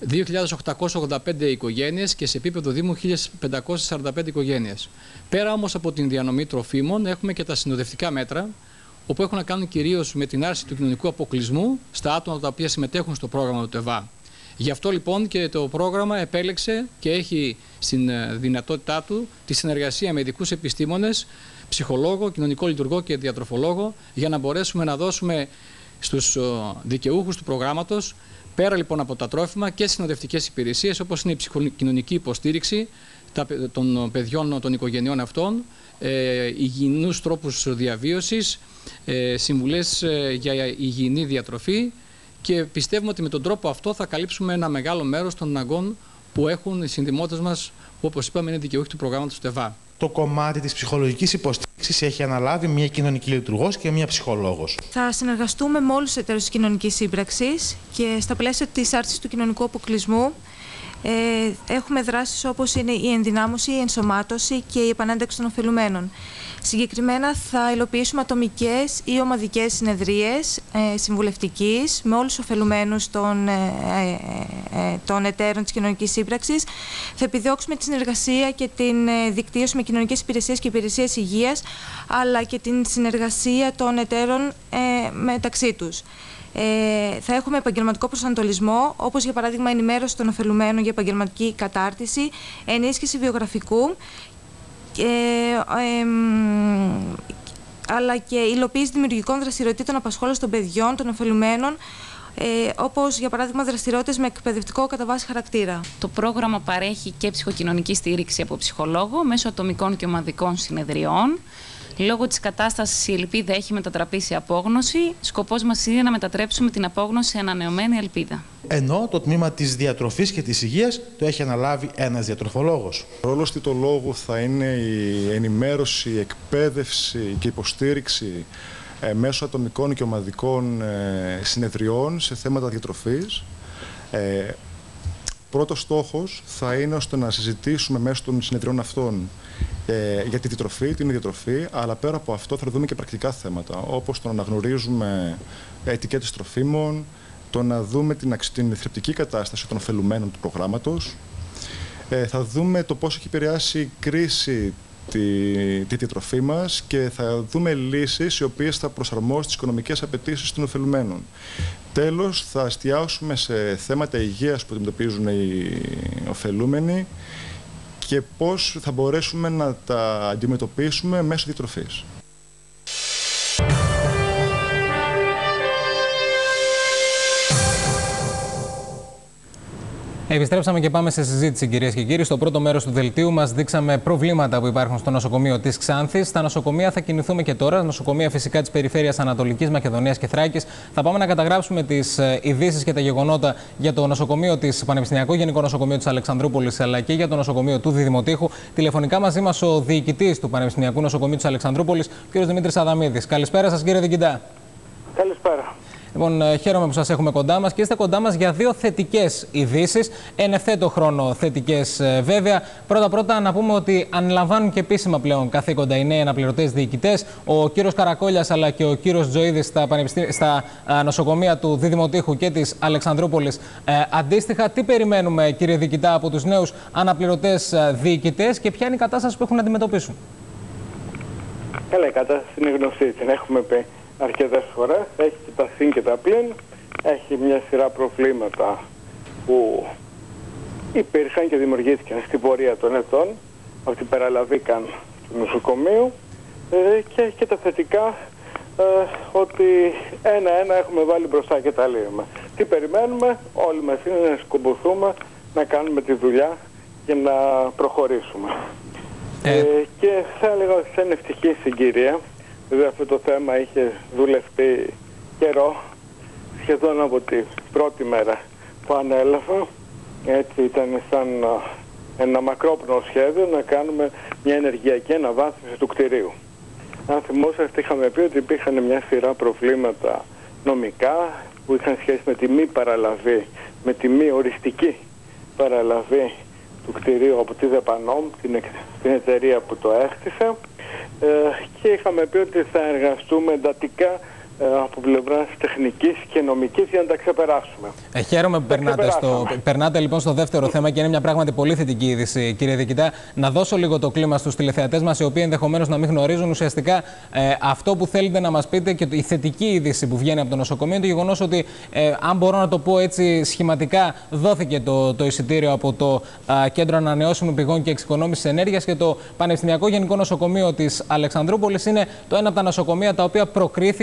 Speaker 9: 2.885 οικογένειες και σε επίπεδο Δήμου 1.545 οικογένειες. Πέρα όμως από την διανομή τροφίμων, έχουμε και τα συνοδευτικά μέτρα, όπου έχουν να κάνουν κυρίως με την άρση του κοινωνικού αποκλεισμού στα άτομα τα οποία συμμετέχουν στο πρόγραμμα του ΕΒΑ. Γι' αυτό λοιπόν και το πρόγραμμα επέλεξε και έχει στην δυνατότητά του τη συνεργασία με ειδικούς επιστήμονες, ψυχολόγο, κοινωνικό λειτουργό και διατροφολόγο, για να μπορέσουμε να δώσουμε στους δικαιούχους του προγράμματος Πέρα λοιπόν από τα τρόφιμα και συνοδευτικές υπηρεσίες, όπως είναι η ψυχοκοινωνική υποστήριξη των παιδιών των οικογενειών αυτών, υγιεινούς τρόπους διαβίωσης, συμβουλές για υγιεινή διατροφή, και πιστεύουμε ότι με τον τρόπο αυτό θα καλύψουμε ένα μεγάλο μέρος των αναγκών που έχουν οι συνδημότες μας, που όπως είπαμε είναι δικαιούχοι του προγράμματος του ΤΕΒΑ.
Speaker 8: Το κομμάτι της ψυχολογικής υποστήριξης έχει αναλάβει μια κοινωνική λειτουργός και μια ψυχολόγος.
Speaker 10: Θα συνεργαστούμε με όλους τους εταίρους της κοινωνικής σύμπραξης και στα πλαίσια της άρσης του κοινωνικού αποκλεισμού έχουμε δράσεις όπως είναι η ενδυνάμωση, η ενσωμάτωση και η επανένταξη των ωφελουμένων. Συγκεκριμένα θα υλοποιήσουμε ατομικές ή ομαδικές συνεδρίες συμβουλευτικής με όλους τους ωφελουμένους των εταίρων της κοινωνικής σύμπραξης. Θα επιδιώξουμε τη συνεργασία και την δικτύωση με κοινωνικές υπηρεσίες και υπηρεσίες υγείας, αλλά και την συνεργασία των εταίρων μεταξύ τους. Θα έχουμε επαγγελματικό προσανατολισμό, όπως για παράδειγμα ενημέρωση των ωφελουμένων για επαγγελματική κατάρτιση, ενίσχυση βιογραφικού, αλλά και υλοποίηση δημιουργικών δραστηριοτήτων απασχόλησης των παιδιών, των ωφελουμένων, όπως για παράδειγμα δραστηριότητες με εκπαιδευτικό κατά βάση χαρακτήρα.
Speaker 11: Το πρόγραμμα παρέχει και ψυχοκοινωνική στήριξη από ψυχολόγο μέσω ατομικών και ομαδικών συνεδριών. Λόγω της κατάστασης η ελπίδα έχει μετατραπεί σε απόγνωση. Σκοπός μας είναι να μετατρέψουμε την απόγνωση σε ανανεωμένη ελπίδα.
Speaker 8: Ενώ το τμήμα της διατροφής και της υγείας το έχει αναλάβει ένας διατροφολόγος.
Speaker 12: Ο ρόλος του λόγου θα είναι η ενημέρωση, η εκπαίδευση και υποστήριξη μέσω ατομικών και ομαδικών συνεδριών σε θέματα διατροφής. Πρώτος στόχος θα είναι ώστε να συζητήσουμε μέσω των συνεδριών αυτών για τη διατροφή, την διατροφή, αλλά πέρα από αυτό θα δούμε και πρακτικά θέματα, όπως το να αναγνωρίζουμε ετικέτες τροφίμων, το να δούμε την θρεπτική κατάσταση των ωφελουμένων του προγράμματος. Θα δούμε το πώς έχει επηρεάσει η κρίση τη διατροφή μας και θα δούμε λύσεις οι οποίες θα προσαρμόσουν τις οικονομικές απαιτήσεις των ωφελουμένων. Τέλος, θα εστιάσουμε σε θέματα υγείας που αντιμετωπίζουν οι ωφελούμενοι και πώς θα μπορέσουμε να τα αντιμετωπίσουμε μέσω διατροφής.
Speaker 1: Επιστρέψαμε και πάμε σε συζήτηση, κυρίες και κύριοι. Στο πρώτο μέρος του δελτίου μας δείξαμε προβλήματα που υπάρχουν στο νοσοκομείο της Ξάνθης. Στα νοσοκομεία θα κινηθούμε και τώρα. Νοσοκομεία φυσικά της περιφέρειας Ανατολικής Μακεδονίας και Θράκης. Θα πάμε να καταγράψουμε τις ειδήσεις και τα γεγονότα για το νοσοκομείο της Πανεπιστημιακό Γενικό Νοσοκομείο της Αλεξανδρούπολης, αλλά και για το νοσοκομείο του Διδημοτήχου. Τηλεφωνικά μαζί μας ο διοικητής του Πανεπιστημιακού Νοσοκομείου της Αλεξανδρούπολης, κ. Δημήτρης Αδαμίδης. Καλησπέρα σας, κύριε Διοικητά.
Speaker 13: Καλησπέρα.
Speaker 1: Λοιπόν, χαίρομαι που σας έχουμε κοντά μας και είστε κοντά μας για δύο θετικές ειδήσεις. Εν ευθέτω χρόνο θετικές, βέβαια. Πρώτα-πρώτα να πούμε ότι αναλαμβάνουν και επίσημα πλέον καθήκοντα οι νέοι αναπληρωτές διοικητές. Ο κύριος Καρακόλιας αλλά και ο κύριος Τζοίδης στα νοσοκομεία του Διδημοτήχου και της Αλεξανδρούπολης. Αντίστοιχα, τι περιμένουμε, κύριε Διοικητά, από τους νέους αναπληρωτές διοικητές και ποια είναι η κατάσταση που έχουν να αντιμετωπίσουν?
Speaker 13: Καλά, η κατάσταση είναι γνωστή. Την έχουμε πει αρκετές φορές. Έχει και τα συν και τα πλην. Έχει μια σειρά προβλήματα που υπήρχαν και δημιουργήθηκαν στην πορεία των ετών, ότι παραλαβήκαν του νοσοκομείου, και έχει και τα θετικά, ότι ένα-ένα έχουμε βάλει μπροστά και τα λύνουμε. Τι περιμένουμε? Όλοι μας είναι να σκομποθούμε, να κάνουμε τη δουλειά και να προχωρήσουμε. Και θα έλεγα ότι σαν ευτυχή συγκυρία, βέβαια αυτό το θέμα είχε δουλευτεί καιρό, σχεδόν από την πρώτη μέρα που ανέλαβα. Έτσι ήταν σαν ένα μακρόπνο σχέδιο να κάνουμε μια ενεργειακή αναβάθμιση του κτηρίου. Αν θυμόσαστε, είχαμε πει ότι υπήρχαν μια σειρά προβλήματα νομικά που είχαν σχέση με τη μη παραλαβή, με τη μη οριστική παραλαβή του κτηρίου από τη ΔΕΠΑΝΟΜ, την εταιρεία που το έκτισε, και είχαμε πει ότι θα εργαστούμε εντατικά από πλευράς τεχνικής και νομικής για να τα ξεπεράσουμε.
Speaker 1: Χαίρομαι που περνάτε λοιπόν στο δεύτερο θέμα και είναι μια πράγματι πολύ θετική είδηση, κύριε Διοικητά. Να δώσω λίγο το κλίμα στους τηλεθεατές μας, οι οποίοι ενδεχομένως να μην γνωρίζουν ουσιαστικά αυτό που θέλετε να μας πείτε, και η θετική είδηση που βγαίνει από το νοσοκομείο είναι το γεγονός ότι, αν μπορώ να το πω έτσι σχηματικά, δόθηκε το εισιτήριο από το Κέντρο Ανανεώσιμων Πηγών και Εξοικονόμησης Ενέργειας, και το Πανεπιστημιακό Γενικό Νοσοκομείο της Αλεξανδρούπολης είναι το ένα από τα νοσοκομεία τα οποία προκρίθηκαν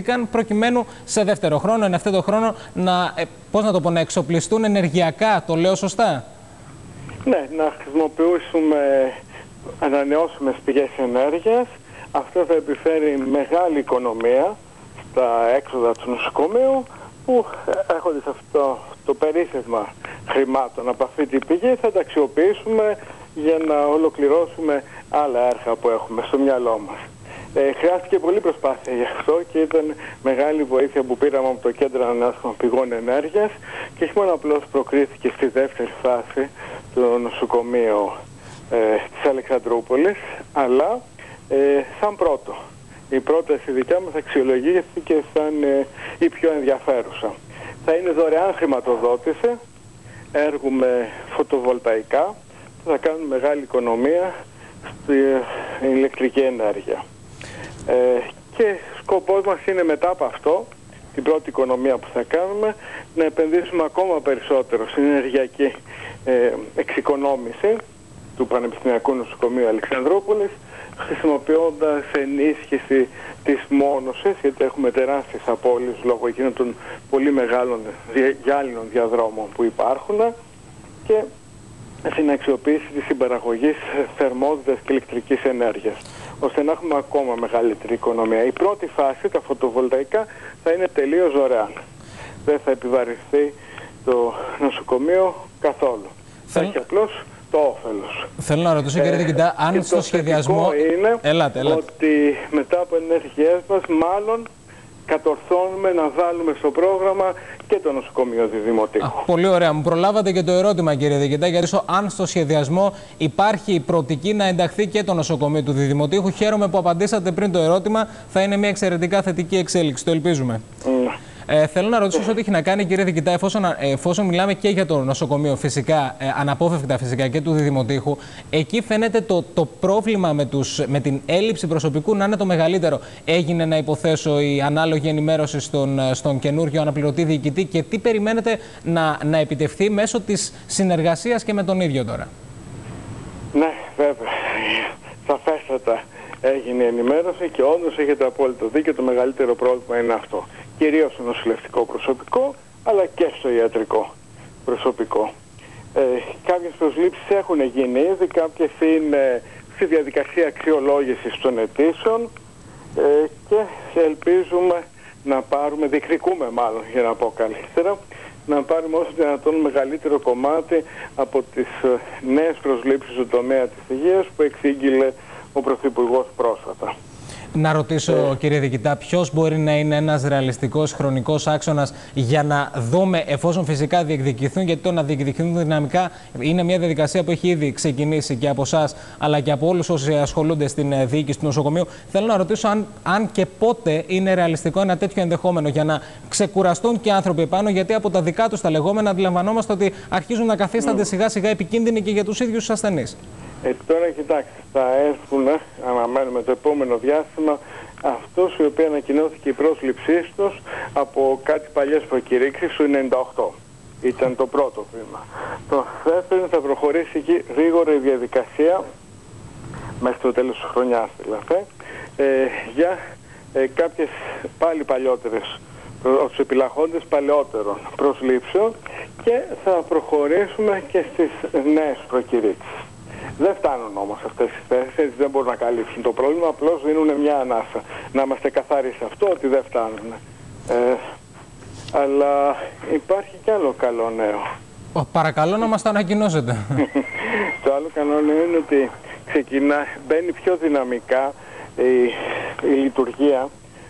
Speaker 1: προκειμένου σε δεύτερο χρόνο, εν ευθέτω χρόνο, να εξοπλιστούν ενεργειακά. Το λέω σωστά?
Speaker 13: Ναι, να χρησιμοποιήσουμε ανανεώσιμες πηγές ενέργειας. Αυτό θα επιφέρει μεγάλη οικονομία στα έξοδα του νοσοκομείου, που έχοντας αυτό το περίσσευμα χρημάτων από αυτή την πηγή θα τα αξιοποιήσουμε για να ολοκληρώσουμε άλλα έργα που έχουμε στο μυαλό μας. Χρειάστηκε πολλή προσπάθεια γι' αυτό και ήταν μεγάλη βοήθεια που πήραμε από το Κέντρο Ανανεώσιμων Πηγών Ενέργειας και όχι μόνο απλώς προκρίθηκε στη δεύτερη φάση το νοσοκομείο της Αλεξανδρούπολης, αλλά σαν πρώτο. Η πρόταση δικιά μας αξιολογήθηκε σαν η πιο ενδιαφέρουσα. Θα είναι δωρεάν χρηματοδότηση έργου με φωτοβολταϊκά που θα κάνουν μεγάλη οικονομία στην ηλεκτρική ενέργεια. Και σκοπός μας είναι μετά από αυτό, την πρώτη οικονομία που θα κάνουμε, να επενδύσουμε ακόμα περισσότερο στην ενεργειακή εξοικονόμηση του Πανεπιστημιακού Νοσοκομείου Αλεξανδρούπολης, χρησιμοποιώντας ενίσχυση της μόνωσης, γιατί έχουμε τεράστιες απώλειες λόγω εκείνων των πολύ μεγάλων γυάλινων διαδρόμων που υπάρχουν, και στην αξιοποίηση της συμπαραγωγής θερμότητας και ηλεκτρικής ενέργειας, ώστε να έχουμε ακόμα μεγαλύτερη οικονομία. Η πρώτη φάση, τα φωτοβολταϊκά, θα είναι τελείως δωρεάν. Δεν θα επιβαρυνθεί το νοσοκομείο καθόλου. Θα έχει απλώς το όφελος.
Speaker 1: Θέλω να ρωτήσω, κύριε Διοικητά, αν στο σχεδιασμό...
Speaker 13: είναι
Speaker 1: Ελάτε.
Speaker 13: ότι μετά από ενέργειές μας, μάλλον κατορθώνουμε να βάλουμε στο πρόγραμμα και το νοσοκομείο Διδημοτήχου.
Speaker 1: Πολύ ωραία. Μου προλάβατε και το ερώτημα, κύριε Διοικητά, γιατί αν στο σχεδιασμό υπάρχει η προοπτική να ενταχθεί και το νοσοκομείο του Διδημοτήχου. Χαίρομαι που απαντήσατε πριν το ερώτημα. Θα είναι μια εξαιρετικά θετική εξέλιξη. Το ελπίζουμε. Θέλω να ρωτήσω ό,τι έχει να κάνει, κύριε Διοικητά, εφόσον μιλάμε και για το νοσοκομείο, φυσικά, αναπόφευκτα φυσικά και του Διδημοτήχου, εκεί φαίνεται το πρόβλημα με την έλλειψη προσωπικού να είναι το μεγαλύτερο. Έγινε, να υποθέσω, η ανάλογη ενημέρωση στον καινούργιο αναπληρωτή διοικητή και τι περιμένετε να επιτευχθεί μέσω της συνεργασίας και με τον ίδιο τώρα?
Speaker 13: Ναι, βέβαια. Σαφέστατα έγινε η ενημέρωση και όντως έχετε απόλυτο δίκιο. Το μεγαλύτερο πρόβλημα είναι αυτό. Κυρίως στο νοσηλευτικό προσωπικό, αλλά και στο ιατρικό προσωπικό. Κάποιες προσλήψεις έχουν γίνει ήδη, κάποιες είναι στη διαδικασία αξιολόγησης των αιτήσεων και ελπίζουμε να πάρουμε, διεκδικούμε μάλλον για να πω καλύτερα, να πάρουμε όσο δυνατόν μεγαλύτερο κομμάτι από τις νέες προσλήψεις στον τομέα της υγείας που εξήγηλε ο Πρωθυπουργός πρόσφατα.
Speaker 1: Να ρωτήσω, κύριε Διοικητά, ποιος μπορεί να είναι ένας ρεαλιστικός χρονικός άξονας για να δούμε, εφόσον φυσικά διεκδικηθούν, γιατί το να διεκδικηθούν δυναμικά είναι μια διαδικασία που έχει ήδη ξεκινήσει και από εσάς αλλά και από όλους όσοι ασχολούνται στην διοίκηση του νοσοκομείου. Θέλω να ρωτήσω αν και πότε είναι ρεαλιστικό ένα τέτοιο ενδεχόμενο για να ξεκουραστούν και άνθρωποι επάνω, γιατί από τα δικά τους τα λεγόμενα αντιλαμβανόμαστε ότι αρχίζουν να καθίστανται σιγά σιγά επικίνδυνοι και για τους ίδιους τους ασθενείς.
Speaker 13: Τώρα κοιτάξτε, θα έρθουν, αναμένουμε το επόμενο διάστημα, αυτούς οι οποίοι ανακοινώθηκε η πρόσληψή τους από κάτι παλιές προκηρύξεις του 98. Ήταν το πρώτο βήμα. Το δεύτερο θα προχωρήσει εκεί γρήγορα η διαδικασία, μέχρι το τέλος της χρονιάς δηλαδή, για κάποιες πάλι παλιότερες, τους επιλαχόντες παλαιότερων προσλήψεων, και θα προχωρήσουμε και στις νέες προκηρύξεις. Δεν φτάνουν όμως αυτές οι θέσεις, δεν μπορούν να καλύψουν το πρόβλημα, απλώς δίνουν μια ανάσα. Να είμαστε καθαροί σε αυτό, ότι δεν φτάνουν. Αλλά υπάρχει κι άλλο καλό νέο.
Speaker 1: Παρακαλώ να μας το ανακοινώσετε.
Speaker 13: Το άλλο καλό νέο είναι ότι μπαίνει πιο δυναμικά η λειτουργία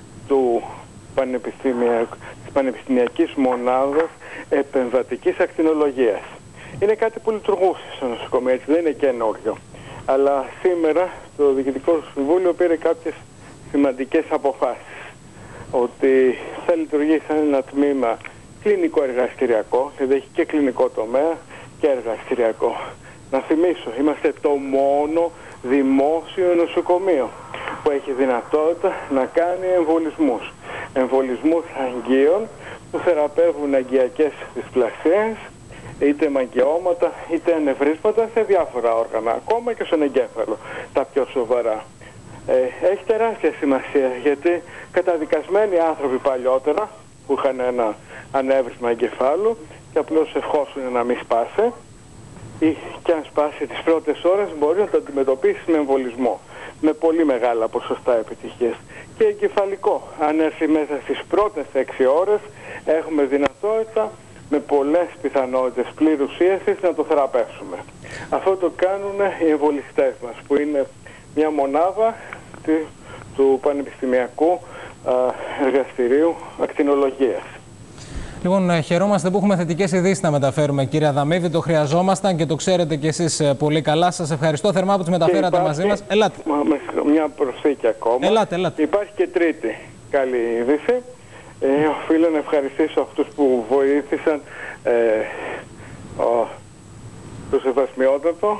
Speaker 13: της Πανεπιστημιακής Μονάδας Επεμβατικής Ακτινολογίας. Είναι κάτι που λειτουργούσε στο νοσοκομείο, έτσι, δεν είναι καινούριο. Αλλά σήμερα το Διοικητικό Συμβούλιο πήρε κάποιες σημαντικές αποφάσεις. Ότι θα λειτουργήσει σαν ένα τμήμα κλινικό-εργαστηριακό, δηλαδή έχει και κλινικό τομέα και εργαστηριακό. Να θυμίσω, είμαστε το μόνο δημόσιο νοσοκομείο που έχει δυνατότητα να κάνει εμβολισμούς. Εμβολισμούς αγγείων που θεραπεύουν αγκιακές δυσπλασίες, είτε μαγκαιώματα, είτε ανευρίσματα σε διάφορα όργανα, ακόμα και στον εγκέφαλο, τα πιο σοβαρά. έχει τεράστια σημασία, γιατί καταδικασμένοι άνθρωποι παλιότερα που είχαν ένα ανέβρισμα εγκεφάλου και απλώς ευχόσουν να μην σπάσει, ή και αν σπάσει τις πρώτες ώρες μπορεί να το αντιμετωπίσει με εμβολισμό με πολύ μεγάλα ποσοστά επιτυχίας. Και εγκεφαλικό, αν έρθει μέσα στις πρώτες 6 ώρες έχουμε δυνατότητα με πολλές πιθανότητες πλήρους ίασης να το θεραπεύσουμε. Αυτό το κάνουν οι εμβολιστές μας, που είναι μια μονάδα του Πανεπιστημιακού Εργαστηρίου Ακτινολογίας.
Speaker 1: Λοιπόν, χαιρόμαστε που έχουμε θετικές ειδήσεις να μεταφέρουμε, κύριε Αδαμίδη. Το χρειαζόμασταν και το ξέρετε κι εσείς πολύ καλά. Σας ευχαριστώ θερμά που τις μεταφέρατε μαζί μας. Ελάτε.
Speaker 13: Μια προσθήκη ακόμα.
Speaker 1: Ελάτε.
Speaker 13: Υπάρχει και τρίτη καλή είδηση. Οφείλω να ευχαριστήσω αυτούς που βοήθησαν το Σεβασμιότατο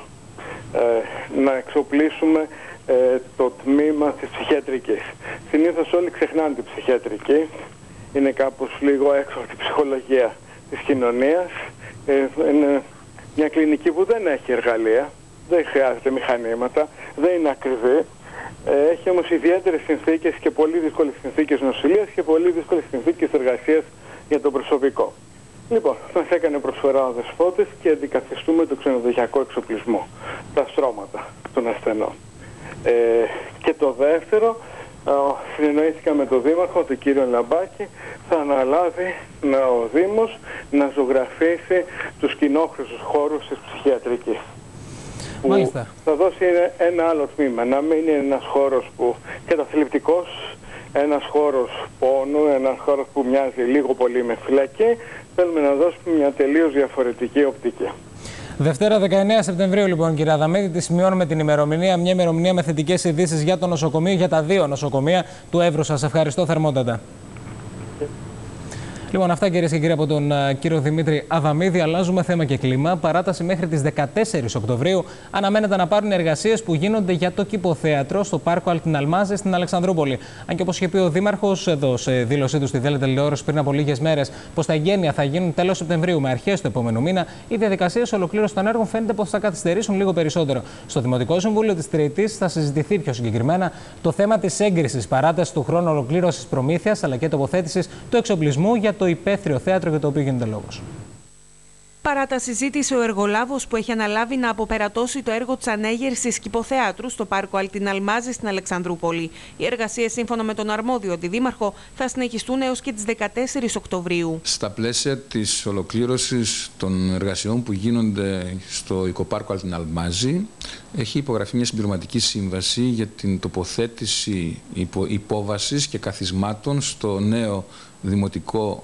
Speaker 13: να εξοπλίσουμε το τμήμα της ψυχιατρικής. Συνήθως όλοι ξεχνάνε την ψυχιατρική. Είναι κάπως λίγο έξω από την ψυχολογία της κοινωνίας. Είναι μια κλινική που δεν έχει εργαλεία, δεν χρειάζεται μηχανήματα, δεν είναι ακριβή. Έχει όμως ιδιαίτερες συνθήκες και πολύ δύσκολες συνθήκες νοσηλείας και πολύ δύσκολες συνθήκες εργασίας για το προσωπικό. Λοιπόν, μας έκανε προσφορά ο Δεσπότης και αντικαθιστούμε το ξενοδοχειακό εξοπλισμό, τα στρώματα των ασθενών. Και το δεύτερο, συνεννοήθηκα με τον Δήμαρχο, τον κύριο Λαμπάκη, θα αναλάβει ο Δήμος να ζωγραφίσει τους κοινόχρηστους χώρους της ψυχιατρικής.
Speaker 1: Μάλιστα.
Speaker 13: Θα δώσει ένα άλλο τμήμα, να μην είναι ένας χώρος που καταθλιπτικός, ένας χώρος πόνου, ένας χώρος που μοιάζει λίγο πολύ με φυλακή. Θέλουμε να δώσουμε μια τελείως διαφορετική οπτική.
Speaker 1: Δευτέρα 19 Σεπτεμβρίου, λοιπόν, κύριε Αδαμίδη, τη σημειώνουμε την ημερομηνία. Μια ημερομηνία με θετικές ειδήσεις για το νοσοκομείο, για τα 2 νοσοκομεία του Εύρου. Σας ευχαριστώ θερμότατα. Λοιπόν, αυτά, κυρίες και κύριοι, από τον κύριο Δημήτρη Αδαμίδη. Αλλάζουμε θέμα και κλίμα. Παράταση μέχρι τις 14 Οκτωβρίου αναμένεται να πάρουν εργασίες που γίνονται για το κηποθέατρο στο πάρκο Αλτιναλμάζη στην Αλεξανδρούπολη. Αν και, όπως είχε πει ο Δήμαρχος εδώ σε δήλωσή του στη Δέλτα Τηλεόραση πριν από λίγες μέρες, πως τα εγγένεια θα γίνουν τέλος Σεπτεμβρίου με αρχές του επόμενου μήνα, οι διαδικασίες ολοκλήρωσης των έργων φαίνεται πως θα καθυστερήσουν λίγο περισσότερο. Στο Δημοτικό Συμβούλιο της Τρίτης θα συζητηθεί πιο συγκεκριμένα το θέμα της έγκρισης παράτασης του χρόνου ολοκλήρωσης προμήθειας αλλά και τοποθέτησης του εξοπλισμού για το υπαίθριο θέατρο για το οποίο γίνεται λόγος.
Speaker 5: Παράταση ζήτησε ο εργολάβος που έχει αναλάβει να αποπερατώσει το έργο της ανέγερσης κηποθέατρου στο πάρκο Αλτιναλμάζη στην Αλεξανδρούπολη. Οι εργασίες, σύμφωνα με τον αρμόδιο αντιδήμαρχο, θα συνεχιστούν έως και τις 14 Οκτωβρίου.
Speaker 6: Στα πλαίσια της ολοκλήρωσης των εργασιών που γίνονται στο οικοπάρκο Αλτιναλμάζη, έχει υπογραφεί μια συμπληρωματική σύμβαση για την τοποθέτηση υπόβασης και καθισμάτων στο νέο δημοτικό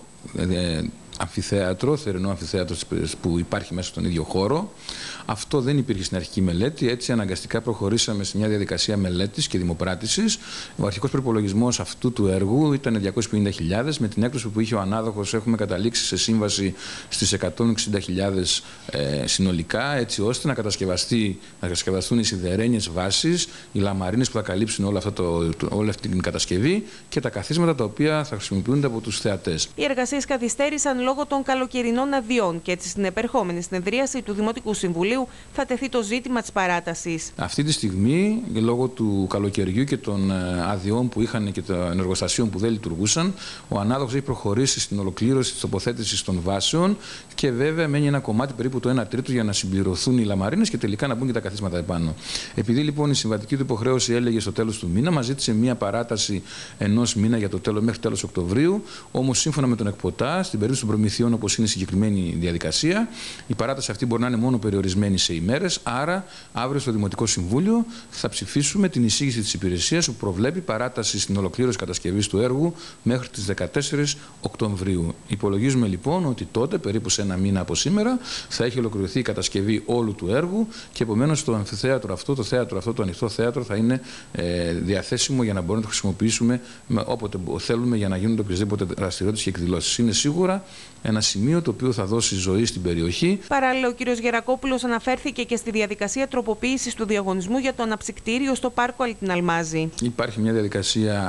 Speaker 6: αμφιθέατρο, θερινό αμφιθέατρο που υπάρχει μέσα στον ίδιο χώρο. Αυτό δεν υπήρχε στην αρχική μελέτη, έτσι αναγκαστικά προχωρήσαμε σε μια διαδικασία μελέτης και δημοπράτησης. Ο αρχικός προϋπολογισμός αυτού του έργου ήταν 250.000. Με την έκδοση που είχε ο ανάδοχος έχουμε καταλήξει σε σύμβαση στις 160.000 συνολικά, έτσι ώστε να κατασκευαστούν οι σιδερένιες βάσεις, οι λαμαρίνες που θα καλύψουν όλη αυτή την κατασκευή και τα καθίσματα τα οποία θα χρησιμοποιούνται από τους θεατές.
Speaker 5: Οι εργασίες καθυστέρησαν λόγω των καλοκαιρινών αδειών και έτσι στην επερχόμενη συνεδρίαση του Δημοτικού Συμβουλίου θα τεθεί το ζήτημα της παράτασης.
Speaker 6: Αυτή τη στιγμή, λόγω του καλοκαιριού και των αδειών που είχαν και των εργοστασίων που δεν λειτουργούσαν, ο ανάδοχος έχει προχωρήσει στην ολοκλήρωση της τοποθέτησης των βάσεων και βέβαια μένει ένα κομμάτι περίπου το 1/3 για να συμπληρωθούν οι λαμαρίνες και τελικά να μπουν και τα καθίσματα επάνω. Επειδή λοιπόν η συμβατική του υποχρέωση έλεγε στο τέλος του μήνα, μας ζήτησε μία παράταση 1 μήνα για το τέλος μέχρι τέλος Οκτωβρίου. Όμως, σύμφωνα με τον ΕΚΠΟΤΑ, στην περίπτωση των προμηθειών, όπως είναι η συγκεκριμένη διαδικασία, η παράταση αυτή μπορεί να είναι μόνο περιορισμένη σε ημέρες. Άρα, αύριο στο Δημοτικό Συμβούλιο θα ψηφίσουμε την εισήγηση της υπηρεσίας που προβλέπει παράταση στην ολοκλήρωση κατασκευής του έργου μέχρι τις 14 Οκτωβρίου. Υπολογίζουμε λοιπόν ότι τότε, περίπου σε 1 μήνα από σήμερα, θα έχει ολοκληρωθεί η κατασκευή όλου του έργου και επομένως το αμφιθέατρο αυτό, το θέατρο αυτό, το ανοιχτό θέατρο θα είναι διαθέσιμο για να μπορούμε να το χρησιμοποιήσουμε όποτε θέλουμε για να γίνονται οποιασδήποτε δραστηριότητες και εκδηλώσεις. Είναι σίγουρα ένα σημείο το οποίο θα δώσει ζωή στην περιοχή.
Speaker 5: Παράλληλα, ο κ. Γερακόπουλος αναφέρθηκε και στη διαδικασία τροποποίησης του διαγωνισμού για το αναψυκτήριο στο πάρκο Αλτιναλμάζη.
Speaker 6: Υπάρχει μια διαδικασία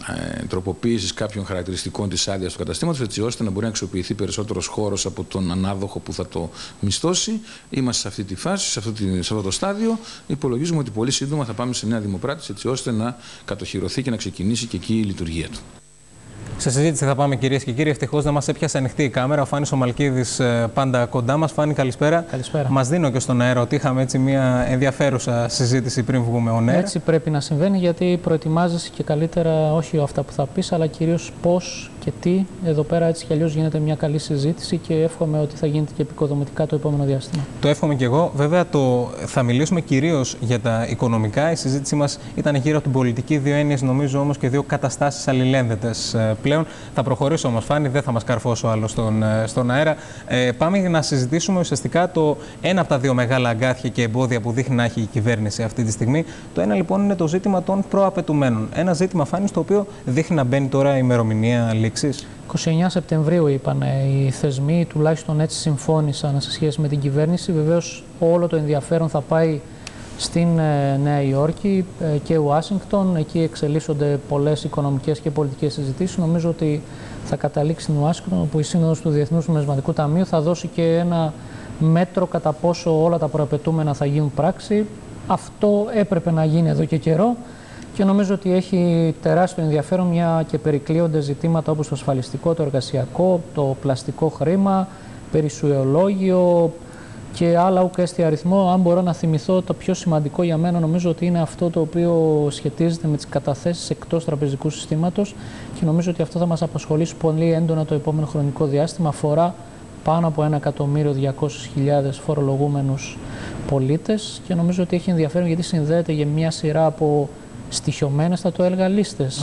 Speaker 14: τροποποίησης κάποιων χαρακτηριστικών της άδειας του καταστήματος, έτσι ώστε να μπορεί να αξιοποιηθεί περισσότερος χώρος από τον ανάδοχο που θα το μισθώσει. Είμαστε σε αυτή τη φάση, σε αυτό το στάδιο. Υπολογίζουμε ότι πολύ σύντομα θα πάμε σε Νέα Δημοπράτηση, έτσι ώστε να κατοχυρωθεί και να ξεκινήσει και εκεί η λειτουργία του.
Speaker 1: Σε συζήτηση θα πάμε, κυρίες και κύριοι. Ευτυχώς δεν μας έπιασε ανοιχτή η κάμερα. Ο Φάνης ο Μαλκίδης πάντα κοντά μας. Φάνη, καλησπέρα.
Speaker 15: Καλησπέρα.
Speaker 1: Μας δίνω και στον αέρα ότι είχαμε έτσι μια ενδιαφέρουσα συζήτηση πριν βγούμε on air.
Speaker 15: Έτσι πρέπει να συμβαίνει, γιατί προετοιμάζεσαι και καλύτερα όχι αυτά που θα πεις, αλλά κυρίως πώς και τι. Εδώ πέρα έτσι κι αλλιώς γίνεται μια καλή συζήτηση και εύχομαι ότι θα γίνεται και επικοδομητικά το επόμενο διάστημα.
Speaker 1: Το εύχομαι και εγώ. Βέβαια, θα μιλήσουμε κυρίως για τα οικονομικά. Η συζήτησή μας ήταν γύρω από την πολιτική, δύο έννοιες, νομίζω όμως και δύο καταστάσεις αλληλένδετες πλέον. Θα προχωρήσω όμως, Φάνη, δεν θα μας καρφώσω άλλο στον αέρα. Πάμε να συζητήσουμε ουσιαστικά ένα από τα δύο μεγάλα αγκάθια και εμπόδια που δείχνει να έχει η κυβέρνηση αυτή τη στιγμή. Το ένα λοιπόν είναι το ζήτημα των προαπαιτουμένων. Ένα ζήτημα, Φάνη, στο οποίο δείχνει να μπαίνει τώρα η ημερομηνία λήξης.
Speaker 15: 29 Σεπτεμβρίου είπαν οι θεσμοί, τουλάχιστον έτσι συμφώνησαν σε σχέση με την κυβέρνηση. Βεβαίως όλο το ενδιαφέρον θα πάει στην Νέα Υόρκη και Ουάσιγκτον. Εκεί εξελίσσονται πολλές οικονομικές και πολιτικές συζητήσεις. Νομίζω ότι θα καταλήξει στην Ουάσιγκτον, όπου η Σύνοδος του Διεθνούς Νομισματικού Ταμείου θα δώσει και ένα μέτρο κατά πόσο όλα τα προαπαιτούμενα θα γίνουν πράξη. Αυτό έπρεπε να γίνει εδώ και καιρό και νομίζω ότι έχει τεράστιο ενδιαφέρον, μια και περικλείονται ζητήματα όπως το ασφαλιστικό, το εργασιακό, το πλαστικό χρήμα, περισσουεολόγιο και άλλα ουκέστη αριθμό. Αν μπορώ να θυμηθώ, το πιο σημαντικό για μένα νομίζω ότι είναι αυτό το οποίο σχετίζεται με τις καταθέσεις εκτός τραπεζικού συστήματος και νομίζω ότι αυτό θα μας απασχολήσει πολύ έντονα το επόμενο χρονικό διάστημα. Αφορά πάνω από 1.200.000 φορολογούμενους πολίτες και νομίζω ότι έχει ενδιαφέρον γιατί συνδέεται για μια σειρά από στοιχειωμένες, θα το έλεγα, λίστες.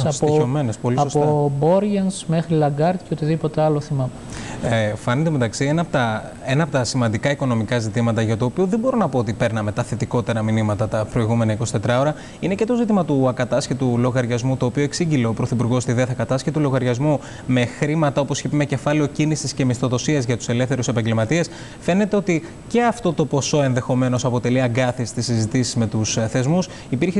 Speaker 15: Από Μπόριενς μέχρι Λαγκάρτ και οτιδήποτε άλλο θυμάμαι.
Speaker 1: Φάνηκε μεταξύ ένα από τα σημαντικά οικονομικά ζητήματα για το οποίο δεν μπορώ να πω ότι παίρναμε τα θετικότερα μηνύματα τα προηγούμενα 24 ώρα είναι και το ζήτημα του ακατάσχετου λογαριασμού, το οποίο εξήγηλε ο Πρωθυπουργός στη ΔΕΘ, ακατάσχετου λογαριασμού με χρήματα, όπως είπε, με κεφάλαιο κίνησης και μισθοδοσίας για τους ελεύθερους επαγγελματίες. Φαίνεται ότι και αυτό το ποσό ενδεχομένως αποτελεί αγκάθι στις συζητήσεις με τους θεσμούς. Υπήρχε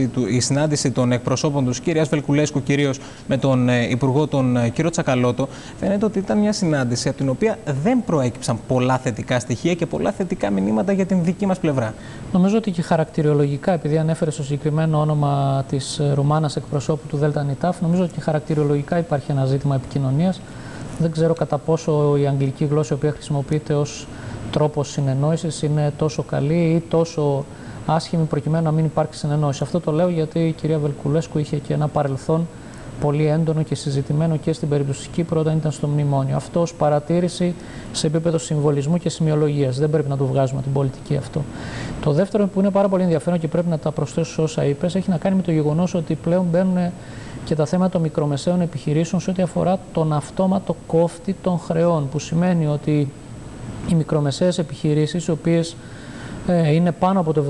Speaker 1: η συνάντηση των εκπροσώπων του κυρίας Βελκουλέσκου, κυρίως με τον Υπουργό, τον κύριο Τσακαλώτο. Φαίνεται ότι ήταν μια συνάντηση από την οποία δεν προέκυψαν πολλά θετικά στοιχεία και πολλά θετικά μηνύματα για την δική μας πλευρά.
Speaker 15: Νομίζω ότι και χαρακτηριολογικά, επειδή ανέφερε στο συγκεκριμένο όνομα της Ρουμάνας εκπροσώπου του ΔΝΤ, νομίζω ότι και χαρακτηριολογικά υπάρχει ένα ζήτημα επικοινωνίας. Δεν ξέρω κατά πόσο η αγγλική γλώσσα, η οποία χρησιμοποιείται ως τρόπος συνεννόησης, είναι τόσο καλή ή τόσο άσχημη προκειμένου να μην υπάρξει συνεννόηση. Αυτό το λέω γιατί η κυρία Βελκουλέσκου είχε και ένα παρελθόν πολύ έντονο και συζητημένο και στην περίπτωση της Κύπρου όταν ήταν στο μνημόνιο. Αυτό ως παρατήρηση σε επίπεδο συμβολισμού και σημειολογίας. Δεν πρέπει να το βγάζουμε την πολιτική αυτό. Το δεύτερο που είναι πάρα πολύ ενδιαφέρον και πρέπει να τα προσθέσω όσα είπες, έχει να κάνει με το γεγονός ότι πλέον μπαίνουν και τα θέματα των μικρομεσαίων επιχειρήσεων σε ό,τι αφορά τον αυτόματο κόφτη των χρεών. Που σημαίνει ότι οι μικρομεσαίες επιχειρήσεις, οι οποίες είναι πάνω από το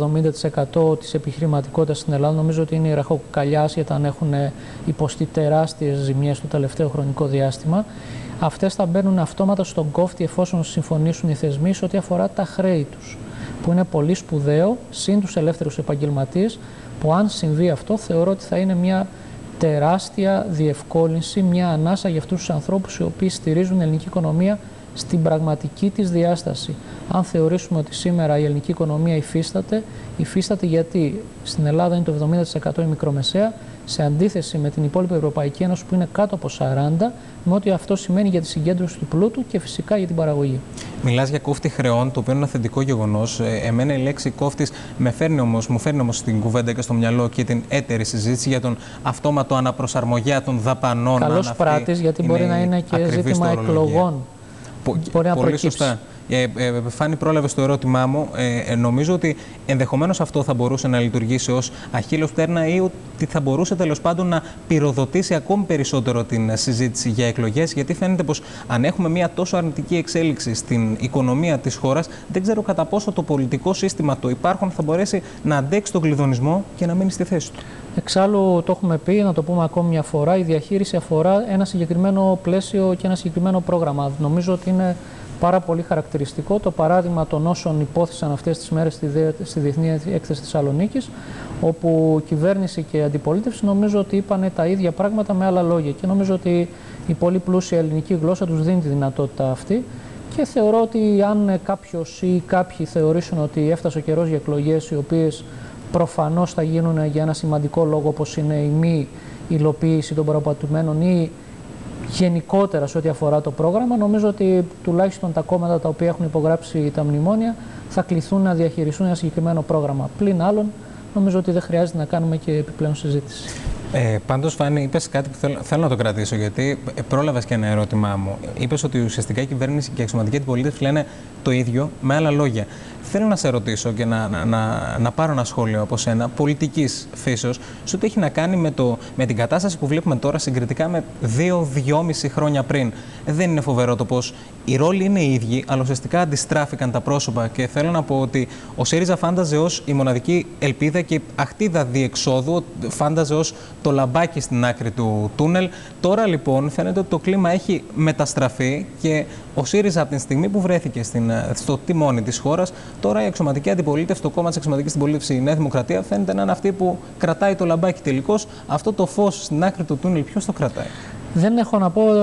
Speaker 15: 70% της επιχειρηματικότητας στην Ελλάδα. Νομίζω ότι είναι η ραχοκοκαλιά, γιατί αν έχουν υποστεί τεράστιες ζημιές το τελευταίο χρονικό διάστημα. Αυτές θα μπαίνουν αυτόματα στον κόφτη εφόσον συμφωνήσουν οι θεσμοί σε ό,τι αφορά τα χρέη τους. Που είναι πολύ σπουδαίο, συν τους ελεύθερους επαγγελματίες, που αν συμβεί αυτό θεωρώ ότι θα είναι μια τεράστια διευκόλυνση, μια ανάσα για αυτούς τους ανθρώπους οι οποίοι στηρίζουν την ελληνική οικονομία στην πραγματική της διάσταση. Αν θεωρήσουμε ότι σήμερα η ελληνική οικονομία υφίσταται γιατί στην Ελλάδα είναι το 70% η μικρομεσαία, σε αντίθεση με την υπόλοιπη Ευρωπαϊκή Ένωση που είναι κάτω από 40%, με ό,τι αυτό σημαίνει για τη συγκέντρωση του πλούτου και φυσικά για την παραγωγή.
Speaker 1: Μιλάς για κόφτη χρεών, το οποίο είναι ένα θετικό γεγονός. Εμένα η λέξη κόφτης μου φέρνει όμως στην κουβέντα και στο μυαλό και την έτερη συζήτηση για τον αυτόματο αναπροσαρμογιά των δαπανών.
Speaker 15: Καλός πράτης, γιατί μπορεί να είναι και ζήτημα εκλογών.
Speaker 1: Πολύ σωστά. Φάνη, πρόλαβε το ερώτημά μου. Νομίζω ότι ενδεχομένως αυτό θα μπορούσε να λειτουργήσει ως αχίλλειος πτέρνα ή ότι θα μπορούσε τέλος πάντων να πυροδοτήσει ακόμη περισσότερο την συζήτηση για εκλογές. Γιατί φαίνεται πως αν έχουμε μια τόσο αρνητική εξέλιξη στην οικονομία της χώρας, δεν ξέρω κατά πόσο το πολιτικό σύστημα το υπάρχον θα μπορέσει να αντέξει τον κλειδονισμό και να μείνει στη θέση του.
Speaker 15: Εξάλλου, το έχουμε πει, να το πούμε ακόμη μια φορά, η διαχείριση αφορά ένα συγκεκριμένο πλαίσιο και ένα συγκεκριμένο πρόγραμμα. Νομίζω ότι είναι πάρα πολύ χαρακτηριστικό το παράδειγμα των όσων υπόθησαν αυτές τις μέρες στη Διεθνή Έκθεση Θεσσαλονίκης, όπου κυβέρνηση και αντιπολίτευση νομίζω ότι είπαν τα ίδια πράγματα με άλλα λόγια. Και νομίζω ότι η πολύ πλούσια ελληνική γλώσσα τους δίνει τη δυνατότητα αυτή. Και θεωρώ ότι αν κάποιος ή κάποιοι θεωρήσουν ότι έφτασε ο καιρός για εκλογές, οι οποίες προφανώς θα γίνουν για ένα σημαντικό λόγο, όπως είναι η μη υλοποίηση των παραπατουμένων ή γενικότερα σε ό,τι αφορά το πρόγραμμα, νομίζω ότι τουλάχιστον τα κόμματα τα οποία έχουν υπογράψει τα μνημόνια θα κληθούν να διαχειριστούν ένα συγκεκριμένο πρόγραμμα. Πλην άλλων, νομίζω ότι δεν χρειάζεται να κάνουμε και επιπλέον συζήτηση.
Speaker 1: Πάντως, Φάνη, είπες κάτι που θέλω να το κρατήσω, γιατί πρόλαβες και ένα ερώτημά μου. Είπες ότι ουσιαστικά η κυβέρνηση και η αξιωματική αντιπολίτευση λένε το ίδιο με άλλα λόγια. Θέλω να σε ρωτήσω και να πάρω ένα σχόλιο από σένα, πολιτικής φύσεως, σε ό,τι έχει να κάνει με την κατάσταση που βλέπουμε τώρα συγκριτικά με 2-2,5 χρόνια πριν. Δεν είναι φοβερό το πως οι ρόλοι είναι οι ίδιοι, αλλά ουσιαστικά αντιστράφηκαν τα πρόσωπα. Και θέλω να πω ότι ο ΣΥΡΙΖΑ φάνταζε ως η μοναδική ελπίδα και αχτίδα διεξόδου, φάνταζε ως το λαμπάκι στην άκρη του τούνελ. Τώρα λοιπόν φαίνεται ότι το κλίμα έχει μεταστραφεί και ο ΣΥΡΙΖΑ από την στιγμή που βρέθηκε στο τιμόνι της χώρας, τώρα η αξιωματική αντιπολίτευση, το κόμμα της αξιωματικής αντιπολίτευσης, η Νέα Δημοκρατία, φαίνεται να είναι αυτή που κρατάει το λαμπάκι. Τελικώς αυτό το φως στην άκρη του τούνελ, ποιος το κρατάει?
Speaker 15: Δεν έχω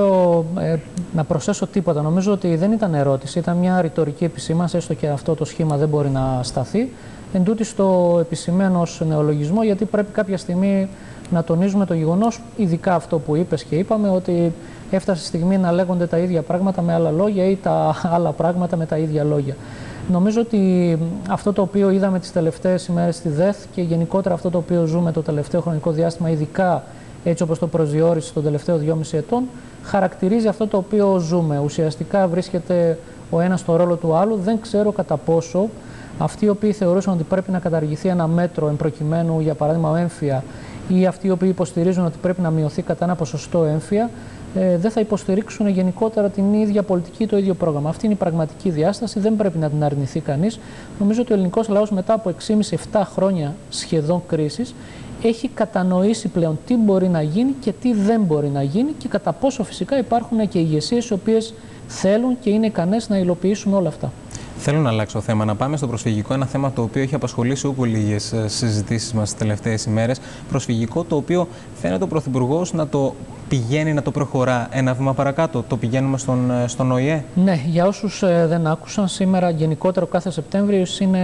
Speaker 15: να προσθέσω τίποτα. Νομίζω ότι δεν ήταν ερώτηση, ήταν μια ρητορική επισήμανση, έστω και αυτό το σχήμα δεν μπορεί να σταθεί. Εν τούτης το επισημαίνω ως νεολογισμό, γιατί πρέπει κάποια στιγμή να τονίζουμε το γεγονός, ειδικά αυτό που είπες και είπαμε, ότι έφτασε η στιγμή να λέγονται τα ίδια πράγματα με άλλα λόγια ή τα άλλα πράγματα με τα ίδια λόγια. Νομίζω ότι αυτό το οποίο είδαμε τις τελευταίες ημέρες στη ΔΕΘ και γενικότερα αυτό το οποίο ζούμε το τελευταίο χρονικό διάστημα, ειδικά έτσι όπως το προσδιορίσε τον τελευταίο 2,5 ετών, χαρακτηρίζει αυτό το οποίο ζούμε. Ουσιαστικά βρίσκεται ο ένας στο ρόλο του άλλου. Δεν ξέρω κατά πόσο αυτοί οι οποίοι θεωρούσαν ότι πρέπει να καταργηθεί ένα μέτρο εμπροκειμένου, για παράδειγμα έμφυα, ή αυτοί οι οποίοι υποστηρίζουν ότι πρέπει να μειωθεί κατά ένα ποσοστό έμφυα, δεν θα υποστηρίξουν γενικότερα την ίδια πολιτική, το ίδιο πρόγραμμα. Αυτή είναι η πραγματική διάσταση, δεν πρέπει να την αρνηθεί κανείς. Νομίζω ότι ο ελληνικός λαός μετά από 6,5-7 χρόνια σχεδόν κρίσης έχει κατανοήσει πλέον τι μπορεί να γίνει και τι δεν μπορεί να γίνει και κατά πόσο φυσικά υπάρχουν και ηγεσίες οι οποίες θέλουν και είναι ικανές να υλοποιήσουν όλα αυτά.
Speaker 1: Θέλω να αλλάξω θέμα, να πάμε στο προσφυγικό, ένα θέμα το οποίο έχει απασχολήσει όπου λίγες συζητήσεις μας τις τελευταίες ημέρες. Προσφυγικό το οποίο φαίνεται ο Πρωθυπουργός να το πηγαίνει, να το προχωρά ένα βήμα παρακάτω. Το πηγαίνουμε στον ΟΗΕ.
Speaker 15: Ναι, για όσους δεν άκουσαν, σήμερα γενικότερο κάθε Σεπτέμβριος είναι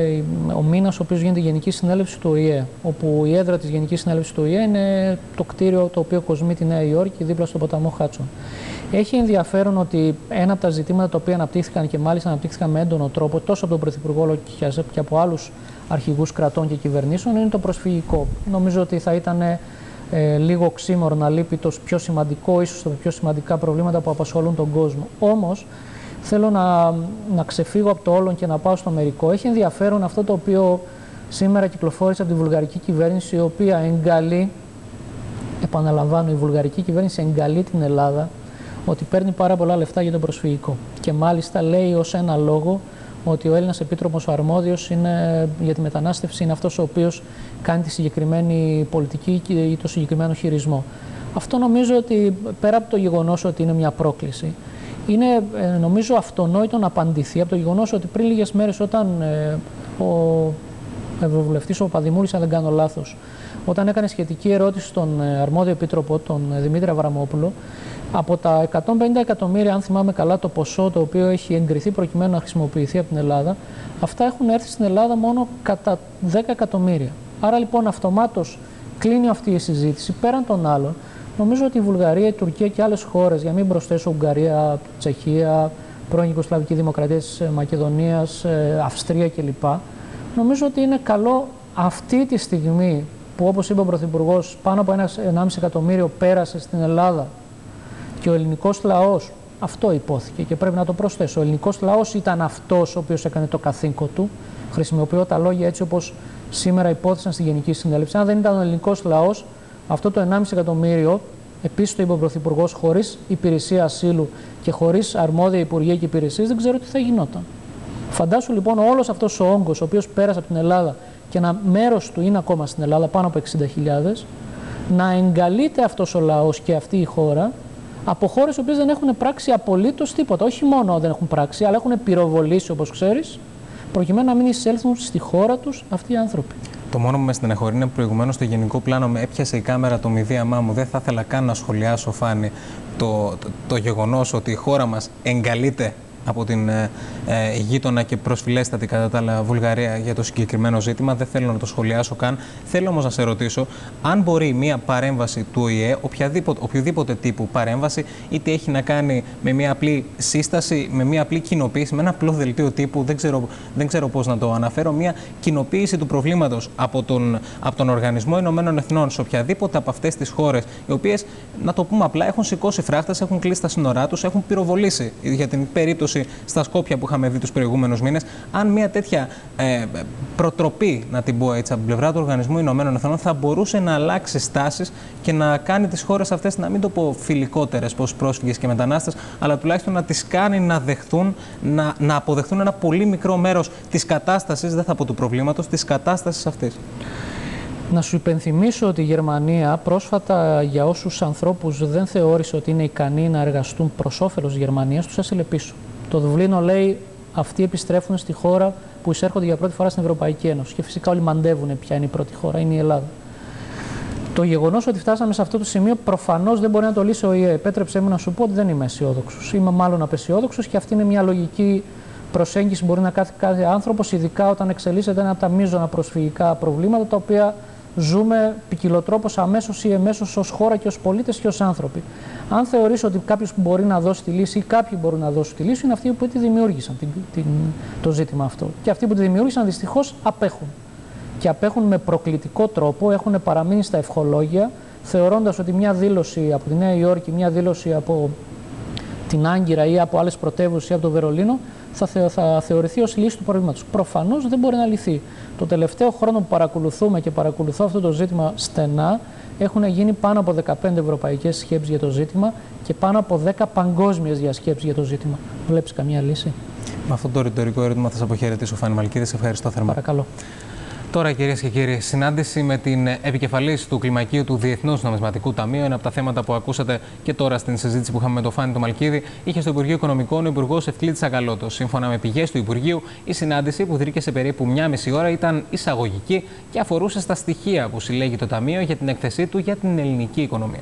Speaker 15: ο μήνας ο οποίος γίνεται η Γενική Συνέλευση του ΟΗΕ, όπου η έδρα της Γενικής Συνέλευσης του ΟΗΕ είναι το κτίριο το οποίο κοσμεί τη Νέα Υόρκη δίπλα στον ποταμό Χάτσον. Έχει ενδιαφέρον ότι ένα από τα ζητήματα τα οποία αναπτύχθηκαν και μάλιστα αναπτύχθηκαν με έντονο τρόπο τόσο από τον Πρωθυπουργό και από άλλους αρχηγούς κρατών και κυβερνήσεων είναι το προσφυγικό. Νομίζω ότι θα ήταν λίγο οξύμορο να λείπει το πιο σημαντικό, ίσως τα πιο σημαντικά προβλήματα που απασχολούν τον κόσμο. Όμως θέλω να ξεφύγω από το όλον και να πάω στο μερικό. Έχει ενδιαφέρον αυτό το οποίο σήμερα κυκλοφόρησε από τη βουλγαρική κυβέρνηση, η οποία εγκαλεί, επαναλαμβάνω, η βουλγαρική κυβέρνηση εγκαλεί την Ελλάδα ότι παίρνει πάρα πολλά λεφτά για το προσφυγικό. Και μάλιστα λέει ως ένα λόγο ότι ο Έλληνας Επίτροπος αρμόδιος για τη μετανάστευση είναι αυτός ο οποίος κάνει τη συγκεκριμένη πολιτική ή το συγκεκριμένο χειρισμό. Αυτό νομίζω ότι πέρα από το γεγονός ότι είναι μια πρόκληση, είναι νομίζω αυτονόητο να απαντηθεί από το γεγονός ότι πριν λίγες μέρες όταν ο Ευρωβουλευτής ο Παπαδημούλης, αν δεν κάνω λάθος, όταν έκανε σχετική ερώτηση στον αρμόδιο επίτροπο, τον Δημήτρη Αβραμόπουλο, από τα 150 εκατομμύρια, αν θυμάμαι καλά το ποσό το οποίο έχει εγκριθεί προκειμένου να χρησιμοποιηθεί από την Ελλάδα, αυτά έχουν έρθει στην Ελλάδα μόνο κατά 10 εκατομμύρια. Άρα λοιπόν αυτομάτως κλείνει αυτή η συζήτηση. Πέραν των άλλων, νομίζω ότι η Βουλγαρία, η Τουρκία και άλλες χώρες, για μην προσθέσω Ουγγαρία, Τσεχία, πρώην Ιουγκοσλαβική Δημοκρατία της Μακεδονίας, Αυστρία κλπ. Νομίζω ότι είναι καλό αυτή τη στιγμή που, όπως είπε ο Πρωθυπουργός, πάνω από 1,5 εκατομμύριο πέρασε στην Ελλάδα και ο ελληνικός λαός, αυτό υπόθηκε και πρέπει να το προσθέσω, ο ελληνικός λαός ήταν αυτός ο οποίος έκανε το καθήκον του. Χρησιμοποιώ τα λόγια έτσι όπως σήμερα υπόθεσαν στη Γενική Συνέλευση. Αν δεν ήταν ο ελληνικός λαός, αυτό το 1,5 εκατομμύριο, επίσης το είπε ο Πρωθυπουργός, χωρίς υπηρεσία ασύλου και χωρίς αρμόδια υπουργεία και υπηρεσίες, δεν ξέρω τι θα γινόταν. Φαντάσου λοιπόν όλος αυτός ο όγκος, ο οποίος πέρασε από την Ελλάδα και ένα μέρος του είναι ακόμα στην Ελλάδα, πάνω από 60.000, να εγκαλείται αυτός ο λαός και αυτή η χώρα από χώρες οι οποίες δεν έχουν πράξει απολύτως τίποτα. Όχι μόνο δεν έχουν πράξει, αλλά έχουν πυροβολήσει, όπως ξέρεις, προκειμένου να μην εισέλθουν στη χώρα τους αυτοί οι άνθρωποι.
Speaker 1: Το μόνο που με στεναχωρεί είναι προηγουμένως στο γενικό πλάνο με έπιασε η κάμερα το μηδίαμά μου. Δεν θα ήθελα καν να σχολιάσω, Φάνη, το γεγονός ότι η χώρα μας εγκαλείται από την γείτονα και προσφυλέστατη κατά τα άλλα Βουλγαρία για το συγκεκριμένο ζήτημα. Δεν θέλω να το σχολιάσω καν. Θέλω όμως να σε ρωτήσω αν μπορεί μια παρέμβαση του ΟΗΕ, οποιοδήποτε τύπου παρέμβαση, είτε έχει να κάνει με μια απλή σύσταση, με μια απλή κοινοποίηση, με ένα απλό δελτίο τύπου, δεν ξέρω πώς να το αναφέρω, μια κοινοποίηση του προβλήματος από τον Οργανισμό Ηνωμένων Εθνών σε οποιαδήποτε από αυτές τις χώρες, οι οποίες, να το πούμε απλά, έχουν σηκώσει φράχτες, έχουν κλείσει τα σύνορά τους, έχουν πυροβολήσει για την περίπτωση στα Σκόπια που είχαμε δει τους προηγούμενους μήνες, αν μια τέτοια προτροπή, να την πω έτσι, από την πλευρά του Οργανισμού Ηνωμένων Εθνών θα μπορούσε να αλλάξει στάσεις και να κάνει τις χώρες αυτές, να μην το πω φιλικότερες προς πρόσφυγες και μετανάστες, αλλά τουλάχιστον να τις κάνει να δεχθούν, να αποδεχθούν ένα πολύ μικρό μέρος της κατάστασης, δεν θα πω του προβλήματος, της κατάστασης αυτής.
Speaker 15: Να σου υπενθυμίσω ότι η Γερμανία πρόσφατα, για όσους ανθρώπους δεν θεώρησε ότι είναι ικανοί να εργαστούν προς όφελος της Γερμανίας, τους έστειλε πίσω. Το Δουβλίνο λέει αυτοί επιστρέφουν στη χώρα που εισέρχονται για πρώτη φορά στην Ευρωπαϊκή Ένωση. Και φυσικά όλοι μαντεύουν ποια είναι η πρώτη χώρα, είναι η Ελλάδα. Το γεγονός ότι φτάσαμε σε αυτό το σημείο προφανώς δεν μπορεί να το λύσει ο ΟΗΕ. Επέτρεψέ μου να σου πω ότι δεν είμαι αισιόδοξος. Είμαι μάλλον απαισιόδοξος και αυτή είναι μια λογική προσέγγιση που μπορεί να κάνει κάθε άνθρωπος, ειδικά όταν εξελίσσεται ένα από τα μείζωνα προσφυγικά προβλήματα τα οποία ζούμε ποικιλοτρόπως αμέσως ή εμέσως ως χώρα και ως πολίτες και ως άνθρωποι. Αν θεωρείς ότι κάποιος που μπορεί να δώσει τη λύση ή κάποιοι μπορούν να δώσουν τη λύση, είναι αυτοί που τη δημιούργησαν το ζήτημα αυτό. Και αυτοί που τη δημιούργησαν δυστυχώς απέχουν. Και απέχουν με προκλητικό τρόπο, έχουν παραμείνει στα ευχολόγια, θεωρώντας ότι μια δήλωση από τη Νέα Υόρκη, μια δήλωση από την Άγκυρα ή από άλλες πρωτεύουσες ή από το Βερολίνο θα θεωρηθεί ως λύση του προβλήματος. Προφανώς δεν μπορεί να λυθεί. Το τελευταίο χρόνο που παρακολουθούμε και παρακολουθώ αυτό το ζήτημα στενά, έχουν γίνει πάνω από 15 ευρωπαϊκές σκέψεις για το ζήτημα και πάνω από 10 παγκόσμιες διασκέψεις για το ζήτημα. Βλέπεις καμία λύση?
Speaker 1: Με αυτό το ρητορικό ερώτημα θα σας αποχαιρετήσω, Φάνη Μαλκίδη. Σε ευχαριστώ θερμά.
Speaker 15: Παρακαλώ.
Speaker 1: Τώρα, κυρίες και κύριοι, συνάντηση με την επικεφαλής του Κλιμακίου του Διεθνούς Νομισματικού Ταμείου. Ένα από τα θέματα που ακούσατε και τώρα στην συζήτηση που είχαμε με τον Φάνη τον Μαλκίδη, είχε στο Υπουργείο Οικονομικών ο Υπουργός Ευκλήτης Ακαλώτος. Σύμφωνα με πηγές του Υπουργείου, η συνάντηση που διήρκεσε περίπου 1,5 ώρα ήταν εισαγωγική και αφορούσε στα στοιχεία που συλλέγει το Ταμείο για την έκθεσή του για την ελληνική οικονομία.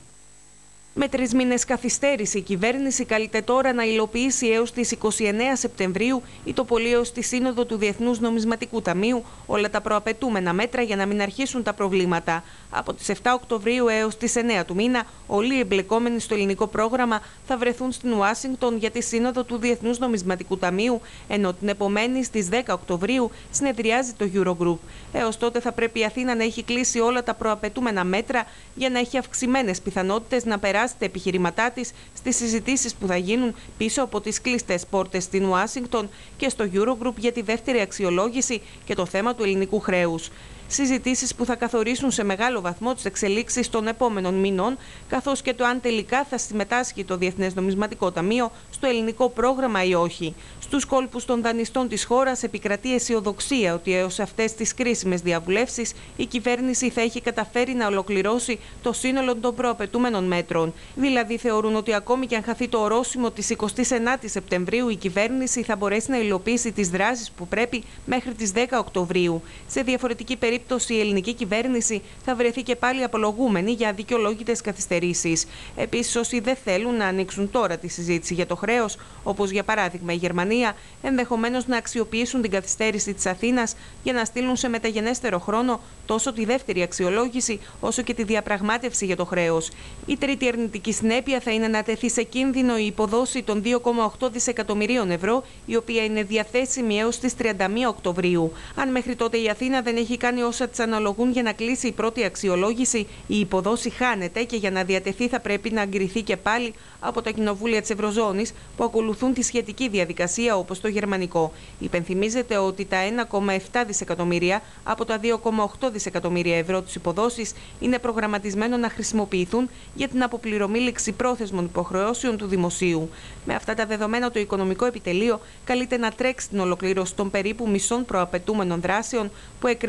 Speaker 5: Με 3 μήνες καθυστέρηση, η κυβέρνηση καλείται τώρα να υλοποιήσει έως τις 29 Σεπτεμβρίου ή το πολύ έως τη Σύνοδο του Διεθνούς Νομισματικού Ταμείου όλα τα προαπαιτούμενα μέτρα για να μην αρχίσουν τα προβλήματα. Από τις 7 Οκτωβρίου έως τις 9 του μήνα, όλοι οι εμπλεκόμενοι στο ελληνικό πρόγραμμα θα βρεθούν στην Ουάσιγκτον για τη Σύνοδο του Διεθνούς Νομισματικού Ταμείου, ενώ την επομένη στις 10 Οκτωβρίου συνεδριάζει το Eurogroup. Έως τότε θα πρέπει η Αθήνα να έχει κλείσει όλα τα προαπαιτούμενα μέτρα για να έχει αυξημένες πιθανότητες να περάσει τα επιχειρηματά της στις συζητήσεις που θα γίνουν πίσω από τις κλειστές πόρτες στην Ουάσιγκτον και στο Eurogroup για τη δεύτερη αξιολόγηση και το θέμα του ελληνικού χρέους. Συζητήσεις που θα καθορίσουν σε μεγάλο βαθμό τις εξελίξεις των επόμενων μηνών, καθώς και το αν τελικά θα συμμετάσχει το Διεθνές Νομισματικό Ταμείο στο ελληνικό πρόγραμμα ή όχι. Στους κόλπους των δανειστών της χώρας επικρατεί αισιοδοξία ότι έως αυτές τις κρίσιμες διαβουλεύσεις η κυβέρνηση θα έχει καταφέρει να ολοκληρώσει το σύνολο των προαπαιτούμενων μέτρων. Δηλαδή θεωρούν ότι ακόμη και αν χαθεί το ορόσημο της 29ης Σεπτεμβρίου, η κυβέρνηση θα μπορέσει να υλοποιήσει τις δράσεις που πρέπει μέχρι τις 10 Οκτωβρίου. Σε διαφορετική περίπτωση, η ελληνική κυβέρνηση θα βρεθεί και πάλι απολογούμενη για αδικαιολόγητες καθυστερήσεις. Επίσης, όσοι δεν θέλουν να ανοίξουν τώρα τη συζήτηση για το χρέος, όπως για παράδειγμα η Γερμανία, ενδεχομένως να αξιοποιήσουν την καθυστέρηση της Αθήνας για να στείλουν σε μεταγενέστερο χρόνο τόσο τη δεύτερη αξιολόγηση όσο και τη διαπραγμάτευση για το χρέος. Η τρίτη αρνητική συνέπεια θα είναι να τεθεί σε κίνδυνο η υποδόση των 2,8 δισεκατομμυρίων ευρώ, η οποία είναι διαθέσιμη έως τις 31 Οκτωβρίου. Αν μέχρι τότε η Αθήνα δεν έχει κάνει όσα της αναλογούν για να κλείσει η πρώτη αξιολόγηση, η υποδόση χάνεται και για να διατεθεί θα πρέπει να εγκριθεί και πάλι από τα κοινοβούλια της Ευρωζώνης που ακολουθούν τη σχετική διαδικασία όπως το γερμανικό. Υπενθυμίζεται ότι τα 1,7 δισεκατομμύρια από τα 2,8 δισεκατομμύρια ευρώ της υποδόσης είναι προγραμματισμένο να χρησιμοποιηθούν για την αποπληρωμή ληξιπρόθεσμων υποχρεώσεων του δημοσίου. Με αυτά τα δεδομένα, το Οικονομικό Επιτελείο καλείται να τρέξει την ολοκλήρωση των περίπου μισών προαπαιτούμενων δράσεων που εκκρεμούν αυτή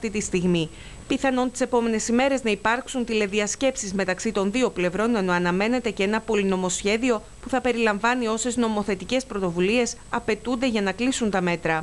Speaker 5: αυτή τη στιγμή. Πιθανόν τις επόμενες ημέρες να υπάρξουν τηλεδιασκέψεις μεταξύ των δύο πλευρών, ενώ αναμένεται και ένα πολυνομοσχέδιο που θα περιλαμβάνει όσες νομοθετικές πρωτοβουλίες απαιτούνται για να κλείσουν τα μέτρα.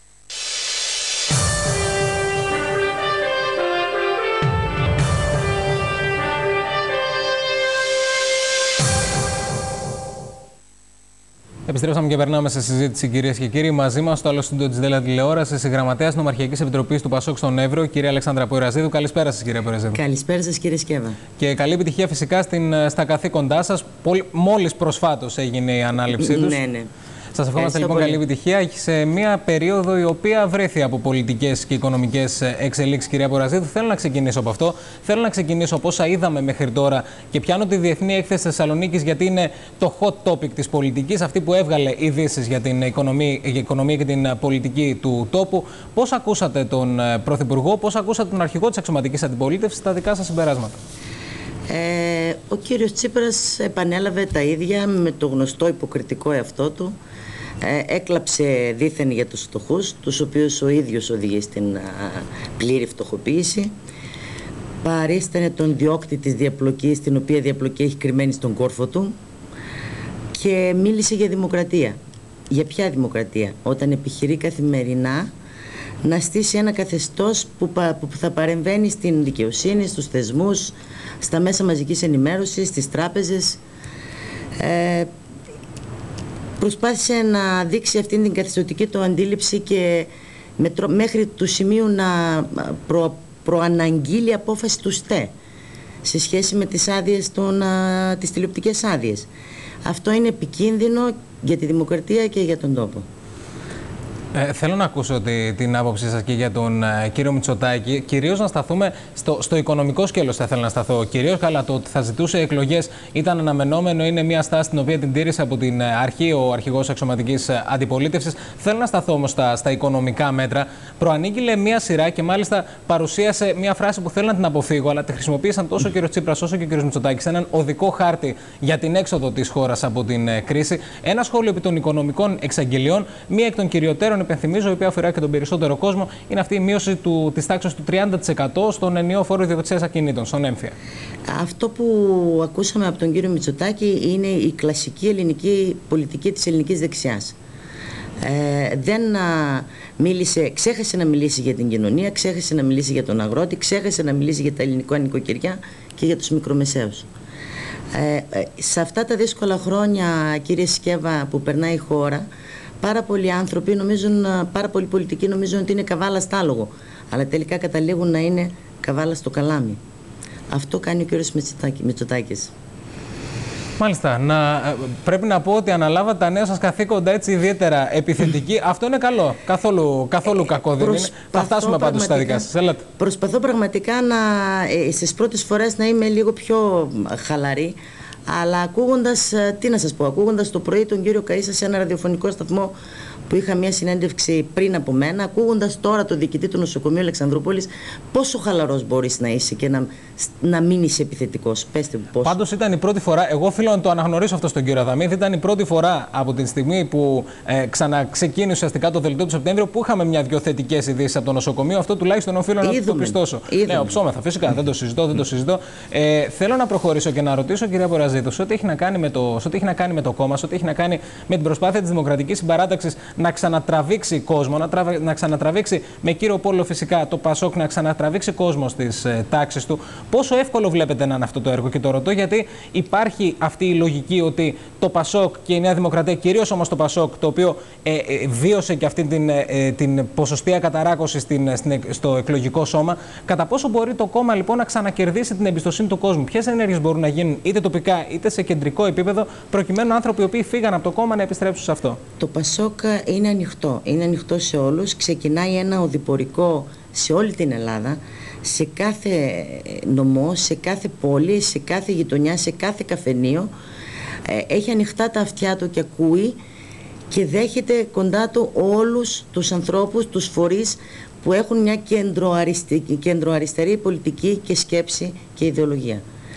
Speaker 1: Επιστρέψαμε και περνάμε σε συζήτηση, κυρίες και κύριοι. Μαζί μας στο άλλο στούντιο της ΔΕΛΤΑ τηλεόρασης, η Γραμματέας Νομαρχιακής Επιτροπής του ΠΑΣΟΚ στον Εύρο, η κυρία Αλεξάνδρα Ποηραζίδου. Καλησπέρα σας, κυρία Ποηραζίδου.
Speaker 16: Καλησπέρα σας, κύριε Σκέβα.
Speaker 1: Και καλή επιτυχία φυσικά στα καθήκοντά σας. Μόλις προσφάτως έγινε η ανάληψή τους.
Speaker 16: Ναι.
Speaker 1: Σας ευχόμαστε λοιπόν καλή επιτυχία σε μια περίοδο η οποία βρέθη από πολιτικές και οικονομικές εξελίξεις, κυρία Ποηραζίδου. Θέλω να ξεκινήσω από αυτό. Θέλω να ξεκινήσω από όσα είδαμε μέχρι τώρα και πιάνω τη Διεθνή Έκθεση Θεσσαλονίκης, γιατί είναι το hot topic της πολιτικής, αυτή που έβγαλε ειδήσεις για την οικονομία και την πολιτική του τόπου. Πώς ακούσατε τον Πρωθυπουργό, πώς ακούσατε τον αρχηγό της αξιωματικής αντιπολίτευσης, τα δικά σας συμπεράσματα?
Speaker 16: Ο κύριος Τσίπρας επανέλαβε τα ίδια με το γνωστό υποκριτικό εαυτό του. Έκλαψε δήθεν για τους φτωχούς, τους οποίους ο ίδιος οδηγεί στην πλήρη φτωχοποίηση. Παρίστανε τον διώκτη της διαπλοκής, την οποία διαπλοκή έχει κρυμμένη στον κόρφο του, και μίλησε για δημοκρατία. Για ποια δημοκρατία? Όταν επιχειρεί καθημερινά να στήσει ένα καθεστώς που θα παρεμβαίνει στην δικαιοσύνη, στους θεσμούς, στα μέσα μαζικής ενημέρωσης, στις τράπεζες. Προσπάθησε να δείξει αυτήν την καθεστωτική του αντίληψη και μέχρι του σημείου να προαναγγείλει απόφαση του ΣΤΕ σε σχέση με τις άδειες, τις τηλεοπτικές άδειες. Αυτό είναι επικίνδυνο για τη δημοκρατία και για τον τόπο.
Speaker 1: Θέλω να ακούσω την άποψή σας και για τον κύριο Μητσοτάκη. Κυρίως να σταθούμε στο οικονομικό σκέλος. Θα ήθελα να σταθώ. Κυρίως καλά, το ότι θα ζητούσε εκλογές ήταν αναμενόμενο. Είναι μια στάση την οποία την τήρησε από την αρχή ο αρχηγός αξιωματικής αντιπολίτευσης. Θέλω να σταθώ όμως στα οικονομικά μέτρα. Προανήγγειλε μια σειρά και μάλιστα παρουσίασε μια φράση που θέλω να την αποφύγω, αλλά τη χρησιμοποίησαν τόσο ο κύριος Τσίπρας όσο και ο κύριος Μητσοτάκης. Έναν οδικό χάρτη για την έξοδο της χώρας από την κρίση. Ένα σχόλιο επί των οικονομικών εξαγγελιών. Μία εκ των κυριωτέρων, υπενθυμίζω, η οποία αφορά και τον περισσότερο κόσμο, είναι αυτή η μείωση της τάξης του 30% στον ενιαίο φόρο ιδιοκτησίας ακινήτων, στον έμφυα. Αυτό που ακούσαμε από τον κύριο Μητσοτάκη είναι η κλασική ελληνική πολιτική της ελληνικής δεξιάς. Δεν μίλησε, ξέχασε να μιλήσει για την κοινωνία, ξέχασε να μιλήσει για τον αγρότη, ξέχασε να μιλήσει για τα ελληνικά νοικοκυριά και για τους μικρομεσαίους. Σε αυτά τα δύσκολα χρόνια, κύριε Σκέβα, που περνάει η χώρα, πάρα πολλοί άνθρωποι νομίζουν, πάρα πολλοί πολιτικοί νομίζουν ότι είναι καβάλα στα άλογο, αλλά τελικά καταλήγουν να είναι καβάλα στο καλάμι. Αυτό κάνει ο κύριος Μητσοτάκης. Μάλιστα. Πρέπει να πω ότι αναλάβατε τα νέα σας καθήκοντα έτσι ιδιαίτερα επιθετική. Αυτό είναι καλό. Καθόλου κακό δεν είναι. Θα φτάσουμε πάντως στα δικά σας. Έλατε. Προσπαθώ πραγματικά στις πρώτες φορές να είμαι λίγο πιο χαλαρή. Αλλά ακούγοντας, τι να σας πω, ακούγοντας το πρωί τον κύριο Καΐσα σε ένα ραδιοφωνικό σταθμό που είχα μια συνέντευξη πριν από μένα, ακούγοντας τώρα το διοικητή του νοσοκομείου Αλεξανδρούπολης, πόσο χαλαρός μπορείς να είσαι και να μην είσαι επιθετικός? Πέστε μου πώς. Πάντως ήταν η πρώτη φορά, εγώ οφείλω να το αναγνωρίσω αυτό στον κύριο Αδαμίδη, ήταν η πρώτη φορά από τη στιγμή που ξαναξεκίνησε ουσιαστικά το δελτίο του Σεπτέμβριο που είχαμε μια-δυο θετικές ειδήσεις από το νοσοκομείο. Αυτό τουλάχιστον οφείλω να το πιστώσω. Ναι, οψόμεθα, φυσικά, δεν το συζητώ. Θέλω να προχωρήσω και να ρωτήσω, κυρία Ποηραζίδου, σε ό,τι έχει να κάνει με το κόμμα, σε ό,τι έχει να κάνει με την προσπάθεια της Δημοκρατικής Συμπαράταξης να ξανατραβήξει κόσμο, να ξανατραβήξει με κύριο πόλο φυσικά το ΠΑΣΟΚ, να ξανατραβήξει κόσμο στις τάξεις του. Πόσο εύκολο βλέπετε να είναι αυτό το έργο? Και το ρωτώ γιατί υπάρχει αυτή η λογική ότι το ΠΑΣΟΚ και η Νέα Δημοκρατία, κυρίως όμως το ΠΑΣΟΚ, το οποίο βίωσε και αυτή την ποσοστία καταράκωση στο εκλογικό σώμα, κατά πόσο μπορεί το κόμμα λοιπόν να ξανακερδίσει την εμπιστοσύνη του κόσμου? Ποιες ενέργειες μπορούν να γίνουν είτε τοπικά είτε σε κεντρικό επίπεδο, προκειμένου άνθρωποι οι οποίοι φύγαν από το κόμμα να επιστρέψουν σε αυτό? Το ΠΑΣΟΚ είναι ανοιχτό. Είναι ανοιχτό σε όλους. Ξεκινάει ένα οδηπορικό σε όλη την Ελλάδα, σε κάθε νομό, σε κάθε πόλη, σε κάθε γειτονιά, σε κάθε καφενείο. Έχει ανοιχτά τα αυτιά του και ακούει και δέχεται κοντά του όλους τους ανθρώπους, τους φορείς που έχουν μια κεντροαριστερή πολιτική και σκέψη και ιδεολογία.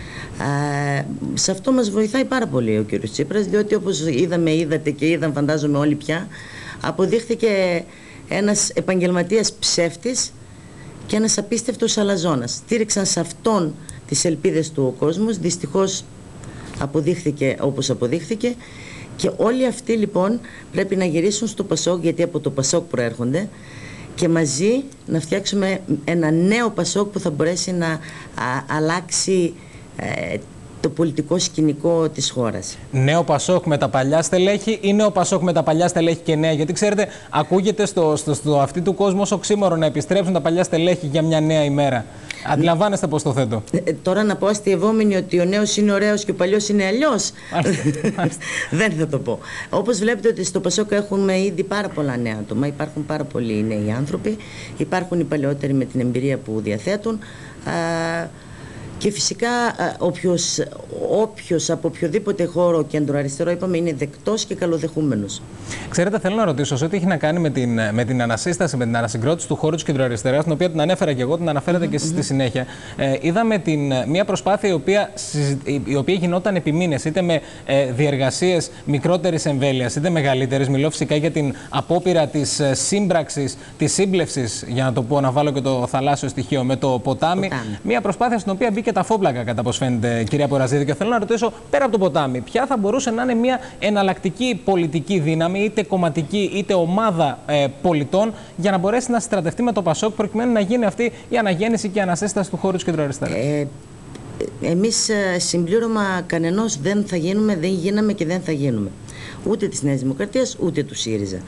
Speaker 1: Σε αυτό μας βοηθάει πάρα πολύ ο κύριος Τσίπρας, διότι όπως είδατε και είδαν φαντάζομαι όλοι πια, αποδείχθηκε ένας επαγγελματίας ψεύτης
Speaker 16: και ένας απίστευτος αλαζόνας. Στήριξαν σε αυτόν τις ελπίδες του ο κόσμος, δυστυχώς αποδείχθηκε όπως αποδείχθηκε, και όλοι αυτοί λοιπόν πρέπει να γυρίσουν στο Πασόκ, γιατί από το Πασόκ προέρχονται, και μαζί να φτιάξουμε ένα νέο Πασόκ που θα μπορέσει να αλλάξει το πολιτικό σκηνικό της χώρας.
Speaker 1: Νέο Πασόκ με τα παλιά στελέχη ή νέο Πασόκ με τα παλιά στελέχη και νέα? Γιατί ξέρετε, ακούγεται στο αυτή του κόσμου ως οξύμορο να επιστρέψουν τα παλιά στελέχη για μια νέα ημέρα. Αντιλαμβάνεστε πώς το θέτω?
Speaker 16: Τώρα να πω αστειευόμενοι ότι ο νέος είναι ωραίος και ο παλιός είναι αλλιώς. Δεν θα το πω. Όπως βλέπετε ότι στο Πασόκ έχουμε ήδη πάρα πολλά νέα άτομα, υπάρχουν πάρα πολλοί νέοι άνθρωποι, υπάρχουν οι παλαιότεροι με την εμπειρία που διαθέτουν. Και φυσικά όποιος από οποιοδήποτε χώρο κέντρο-αριστερό, είπαμε, είναι δεκτός και καλοδεχούμενος.
Speaker 1: Ξέρετε, θέλω να ρωτήσω σε ό,τι έχει να κάνει με την ανασύσταση, με την ανασυγκρότηση του χώρου της κέντρο-αριστεράς, την οποία την ανέφερα και εγώ, την αναφέρατε και εσείς στη συνέχεια. Είδαμε μια προσπάθεια η οποία γινόταν επί μήνες, είτε με διεργασίες μικρότερης εμβέλειας, είτε μεγαλύτερης. Μιλώ φυσικά για την απόπειρα της σύμπραξης, της σύμπλευσης, για να το πω, να βάλω και το θαλάσσιο στοιχείο, με το ποτάμι. Μια προσπάθεια στην οποία μπήκε τα φόπλακα, κατά πώς φαίνεται, κυρία Ποραζίδη. Και θέλω να ρωτήσω, πέρα από το ποτάμι, ποια θα μπορούσε να είναι μια εναλλακτική πολιτική δύναμη, είτε κομματική είτε ομάδα πολιτών, για να μπορέσει να στρατευτεί με το Πασόκ, προκειμένου να γίνει αυτή η αναγέννηση και η ανασύσταση του χώρου της κεντροαριστεράς?
Speaker 16: Εμείς συμπλήρωμα κανενός δεν θα γίνουμε, δεν γίναμε και δεν θα γίνουμε. Ούτε της Νέας Δημοκρατίας, ούτε του ΣΥΡΙΖΑ.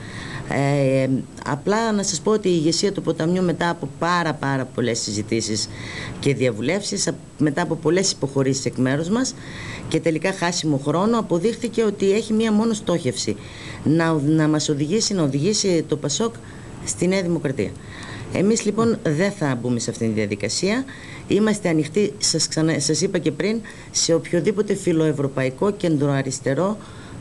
Speaker 16: Απλά να σας πω ότι η ηγεσία του ποταμιού, μετά από πάρα πολλές συζητήσεις και διαβουλεύσεις, μετά από πολλές υποχωρήσεις εκ μέρους μας και τελικά χάσιμο χρόνο, αποδείχθηκε ότι έχει μία μόνο στόχευση: να μας οδηγήσει το Πασόκ στη Νέα Δημοκρατία. Εμείς λοιπόν δεν θα μπούμε σε αυτήν τη διαδικασία. Είμαστε ανοιχτοί, σας είπα και πριν, σε οποιοδήποτε φιλοευρωπαϊκό, κεντροαριστερό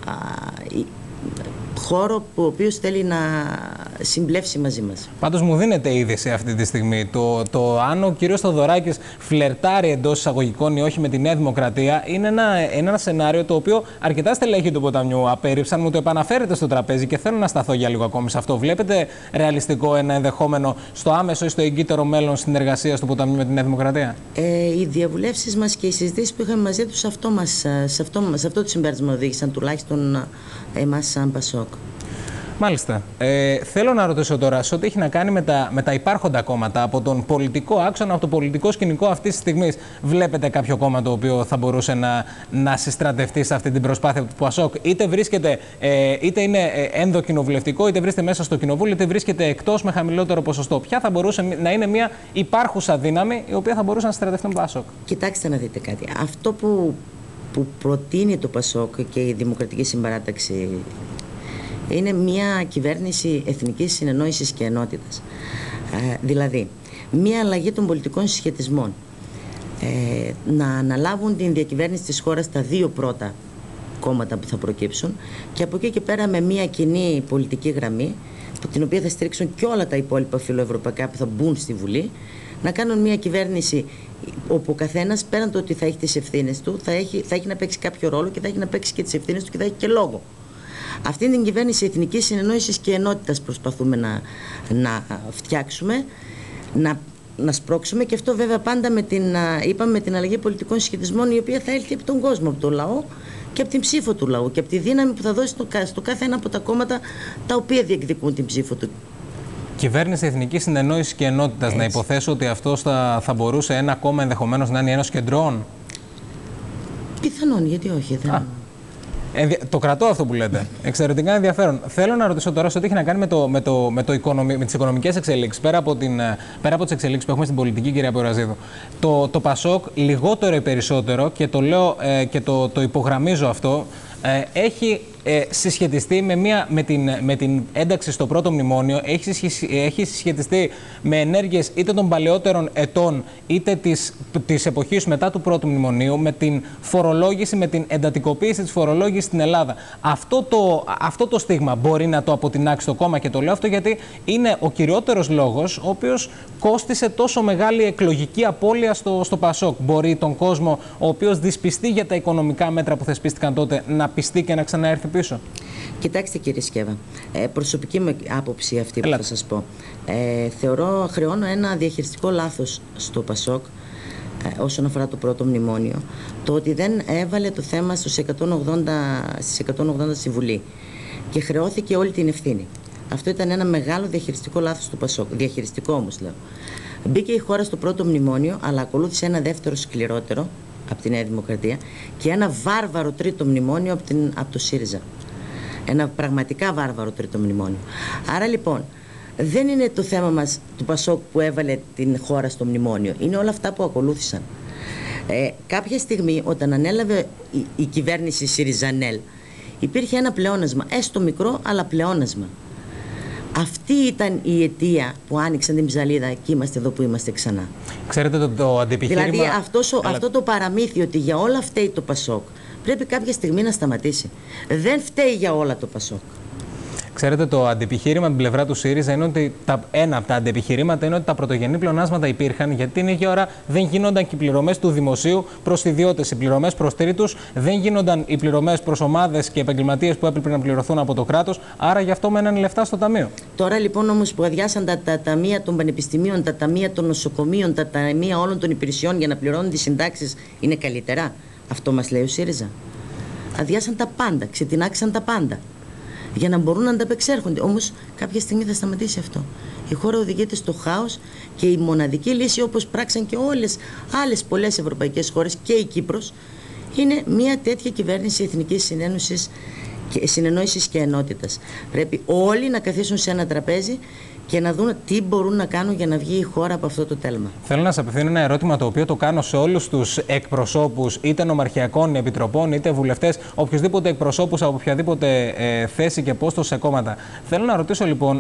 Speaker 16: χώρο ο οποίος θέλει να συμπλέψει μαζί μας.
Speaker 1: Πάντως μου δίνεται είδηση αυτή τη στιγμή. Το αν ο κύριος Θοδωράκης φλερτάρει εντός εισαγωγικών ή όχι με τη Νέα Δημοκρατία είναι ένα σενάριο το οποίο αρκετά στελέχη του ποταμιού απέρριψαν. Μου το επαναφέρετε στο τραπέζι και θέλω να σταθώ για λίγο ακόμη σε αυτό. Βλέπετε ρεαλιστικό ένα ενδεχόμενο στο άμεσο ή στο εγκύτερο μέλλον συνεργασίας του ποταμιού με τη Νέα Δημοκρατία?
Speaker 16: Οι διαβουλεύσεις μας και οι συζητήσεις που είχαμε μαζί τους σε αυτό το συμπέρασμα οδήγησαν, τουλάχιστον εμάς σαν Πασόκ.
Speaker 1: Μάλιστα. Θέλω να ρωτήσω τώρα, σε ό,τι έχει να κάνει με τα υπάρχοντα κόμματα, από τον πολιτικό άξονα, από το πολιτικό σκηνικό αυτή τη στιγμή, βλέπετε κάποιο κόμμα το οποίο θα μπορούσε να συστρατευτεί σε αυτή την προσπάθεια του Πασόκ? Είτε είναι ενδοκοινοβουλευτικό, είτε βρίσκεται μέσα στο κοινοβούλιο, είτε βρίσκεται εκτός με χαμηλότερο ποσοστό. Ποια θα μπορούσε να είναι μια υπάρχουσα δύναμη η οποία θα μπορούσε να συστρατευτεί με Πασόκ?
Speaker 16: Κοιτάξτε να δείτε κάτι. Αυτό που προτείνει το Πασόκ και η Δημοκρατική Συμπαράταξη είναι μια κυβέρνηση εθνικής συνεννόησης και ενότητας. Δηλαδή, μια αλλαγή των πολιτικών συσχετισμών. Να αναλάβουν την διακυβέρνηση της χώρας τα δύο πρώτα κόμματα που θα προκύψουν, και από εκεί και πέρα με μια κοινή πολιτική γραμμή, την οποία θα στηρίξουν και όλα τα υπόλοιπα φιλοευρωπαϊκά που θα μπουν στη Βουλή, να κάνουν μια κυβέρνηση όπου ο καθένας, πέραν το ότι θα έχει τις ευθύνες του, θα έχει να παίξει κάποιο ρόλο και θα έχει να παίξει και τις ευθύνες του και θα έχει και λόγο. Αυτή την κυβέρνηση εθνικής συνεννόησης και ενότητας προσπαθούμε να φτιάξουμε, να σπρώξουμε, και αυτό βέβαια πάντα με την αλλαγή πολιτικών συσχετισμών, η οποία θα έλθει από τον κόσμο, από το λαό και από την ψήφο του λαού και από τη δύναμη που θα δώσει στο κάθε ένα από τα κόμματα τα οποία διεκδικούν την ψήφο του.
Speaker 1: Κυβέρνηση εθνικής συνεννόησης και ενότητας. Να υποθέσω ότι αυτό θα μπορούσε ένα κόμμα ενδεχομένως να είναι Ένωση Κεντρών.
Speaker 16: Πιθανόν, γιατί όχι.
Speaker 1: Το κρατώ αυτό που λέτε. Εξαιρετικά ενδιαφέρον. Θέλω να ρωτήσω τώρα σε ό,τι έχει να κάνει με τις οικονομικές εξελίξεις. Πέρα από τις εξελίξεις που έχουμε στην πολιτική, κυρία Ποραζίδου. Το Πασόκ, λιγότερο ή περισσότερο, και το λέω και το υπογραμμίζω αυτό, έχει συσχετιστεί με την ένταξη στο πρώτο μνημόνιο, έχει συσχετιστεί με ενέργειες είτε των παλαιότερων ετών είτε της εποχής μετά του πρώτου μνημονίου, με την φορολόγηση, με την εντατικοποίηση της φορολόγησης στην Ελλάδα. Αυτό το στίγμα μπορεί να το αποτινάξει το κόμμα, και το λέω αυτό γιατί είναι ο κυριότερος λόγος ο οποίος κόστισε τόσο μεγάλη εκλογική απώλεια στο Πασόκ. Μπορεί τον κόσμο ο οποίος δυσπιστεί για τα οικονομικά μέτρα που θεσπίστηκαν τότε να πιστεί και να ξαναέρθει πίσω? πίσω.
Speaker 16: Κοιτάξτε κύριε Σκέβα, προσωπική μου άποψη αυτή που θα σας πω. Χρεώνω ένα διαχειριστικό λάθος στο ΠΑΣΟΚ όσον αφορά το πρώτο μνημόνιο, το ότι δεν έβαλε το θέμα στις 180 στη Βουλή και χρεώθηκε όλη την ευθύνη. Αυτό ήταν ένα μεγάλο διαχειριστικό λάθος του ΠΑΣΟΚ, διαχειριστικό όμως λέω. Μπήκε η χώρα στο πρώτο μνημόνιο, αλλά ακολούθησε ένα δεύτερο σκληρότερο από τη Νέα Δημοκρατία και ένα βάρβαρο τρίτο μνημόνιο από το ΣΥΡΙΖΑ. Ένα πραγματικά βάρβαρο τρίτο μνημόνιο. Άρα λοιπόν, δεν είναι το θέμα μας του ΠΑΣΟΚ που έβαλε την χώρα στο μνημόνιο. Είναι όλα αυτά που ακολούθησαν. Κάποια στιγμή, όταν ανέλαβε η κυβέρνηση ΣΥΡΙΖΑ-ΝΕΛ, υπήρχε ένα πλεόνασμα, έστω μικρό, αλλά πλεόνασμα. Αυτή ήταν η αιτία που άνοιξαν την ψαλίδα και είμαστε εδώ που είμαστε ξανά.
Speaker 1: Ξέρετε το αντιεπιχείρημα...
Speaker 16: Δηλαδή αυτό το παραμύθι ότι για όλα φταίει το ΠΑΣΟΚ πρέπει κάποια στιγμή να σταματήσει. Δεν φταίει για όλα το ΠΑΣΟΚ.
Speaker 1: Ξέρετε, το αντιεπιχείρημα από την πλευρά του ΣΥΡΙΖΑ είναι ότι ένα από τα αντιεπιχειρήματα είναι ότι τα πρωτογενή πλεονάσματα υπήρχαν, γιατί την ίδια ώρα δεν γίνονταν και οι πληρωμές του δημοσίου προς ιδιώτες, οι πληρωμές προς τρίτους, δεν γίνονταν οι πληρωμές προς ομάδες και επαγγελματίες που έπρεπε να πληρωθούν από το κράτος. Άρα γι' αυτό μέναν λεφτά στο ταμείο.
Speaker 16: Τώρα λοιπόν όμως που αδειάσαν τα ταμεία των πανεπιστημίων, τα ταμεία των νοσοκομείων, τα ταμεία όλων των υπηρεσιών για να πληρώνουν τις συντάξεις, είναι καλύτερα. Αυτό μας λέει ο ΣΥΡΙΖΑ. Αδειάσαν τα πάντα, ξετινάξαν τα πάντα, για να μπορούν να ανταπεξέρχονται. Όμως κάποια στιγμή θα σταματήσει αυτό. Η χώρα οδηγείται στο χάος και η μοναδική λύση, όπως πράξαν και όλες άλλες πολλές ευρωπαϊκές χώρες και η Κύπρος, είναι μια τέτοια κυβέρνηση εθνικής συνεννόησης και ενότητας. Πρέπει όλοι να καθίσουν σε ένα τραπέζι και να δουν τι μπορούν να κάνουν για να βγει η χώρα από αυτό το τέλμα.
Speaker 1: Θέλω να σας απευθύνω ένα ερώτημα το οποίο το κάνω σε όλους τους εκπροσώπους είτε νομαρχιακών επιτροπών είτε βουλευτές, οποιοδήποτε εκπροσώπους από οποιαδήποτε θέση και πόστο σε κόμματα. Θέλω να ρωτήσω λοιπόν